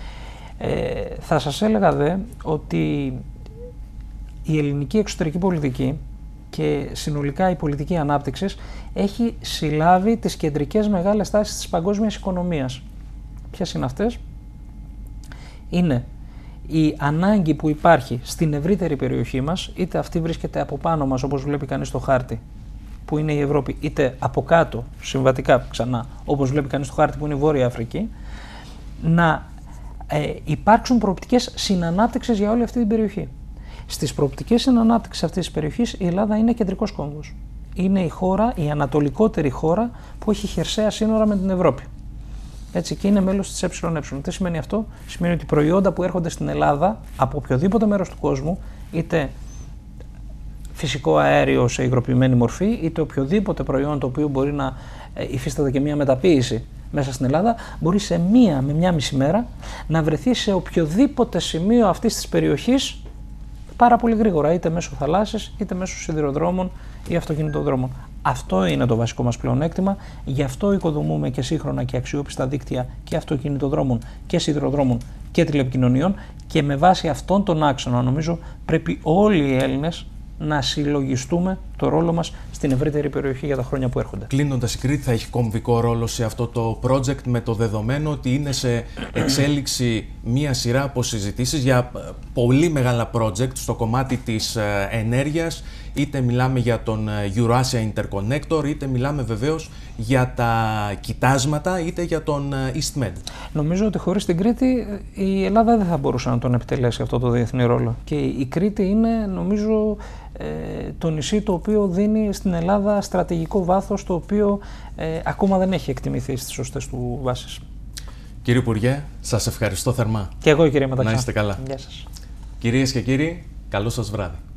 Ε, θα σας έλεγα δε ότι η ελληνική εξωτερική πολιτική και συνολικά η πολιτική ανάπτυξης έχει συλλάβει τις κεντρικές μεγάλες τάσεις της παγκόσμιας οικονομίας. Ποιες είναι αυτές? Είναι η ανάγκη που υπάρχει στην ευρύτερη περιοχή μας, είτε αυτή βρίσκεται από πάνω μας όπως βλέπει κανείς στο χάρτη που είναι η Ευρώπη, είτε από κάτω συμβατικά ξανά όπως βλέπει κανείς στο χάρτη που είναι η Βόρεια Αφρική, να ε, υπάρξουν προοπτικές συνανάπτυξης για όλη αυτή την περιοχή. Στις προοπτικές συνανάπτυξης αυτής της περιοχής η Ελλάδα είναι κεντρικός κόμβος. Είναι η χώρα, η ανατολικότερη χώρα που έχει χερσαία σύνορα με την Ευρώπη. Έτσι, και είναι μέλος της ΕΕ. Τι σημαίνει αυτό? Σημαίνει ότι προϊόντα που έρχονται στην Ελλάδα από οποιοδήποτε μέρος του κόσμου, είτε φυσικό αέριο σε υγροποιημένη μορφή, είτε οποιοδήποτε προϊόν το οποίο μπορεί να υφίσταται και μία μεταποίηση μέσα στην Ελλάδα, μπορεί σε μία με μία μισή μέρα να βρεθεί σε οποιοδήποτε σημείο αυτής της περιοχής πάρα πολύ γρήγορα, είτε μέσω θαλάσσης, είτε μέσω σιδηροδρόμων ή αυτοκινητοδρόμων. Αυτό είναι το βασικό μας πλεονέκτημα, γι' αυτό οικοδομούμε και σύγχρονα και αξιόπιστα δίκτυα και αυτοκινητοδρόμων και σιδηροδρόμων και τηλεπικοινωνιών, και με βάση αυτόν τον άξονα νομίζω πρέπει όλοι οι Έλληνες να συλλογιστούμε το ρόλο μας στην ευρύτερη περιοχή για τα χρόνια που έρχονται. Κλείνοντας, η Κρήτη θα έχει κομβικό ρόλο σε αυτό το project, με το δεδομένο ότι είναι σε εξέλιξη μία σειρά από συζητήσεις για πολύ μεγάλα project στο κομμάτι της ενέργειας, είτε μιλάμε για τον Eurasia Interconnector, είτε μιλάμε βεβαίως για τα κοιτάσματα, είτε για τον EastMed. Νομίζω ότι χωρίς την Κρήτη η Ελλάδα δεν θα μπορούσε να τον επιτελέσει αυτό το διεθνή ρόλο. Και η Κρήτη είναι, νομίζω, το νησί το οποίο δίνει στην Ελλάδα στρατηγικό βάθος, το οποίο ε, ακόμα δεν έχει εκτιμηθεί στις σωστές του βάσεις. Κύριε Υπουργέ, σας ευχαριστώ θερμά. Και εγώ, κύριε Μεταξά. Να είστε καλά. Γεια σας. Κυρίες και κύριοι, καλό σας βράδυ.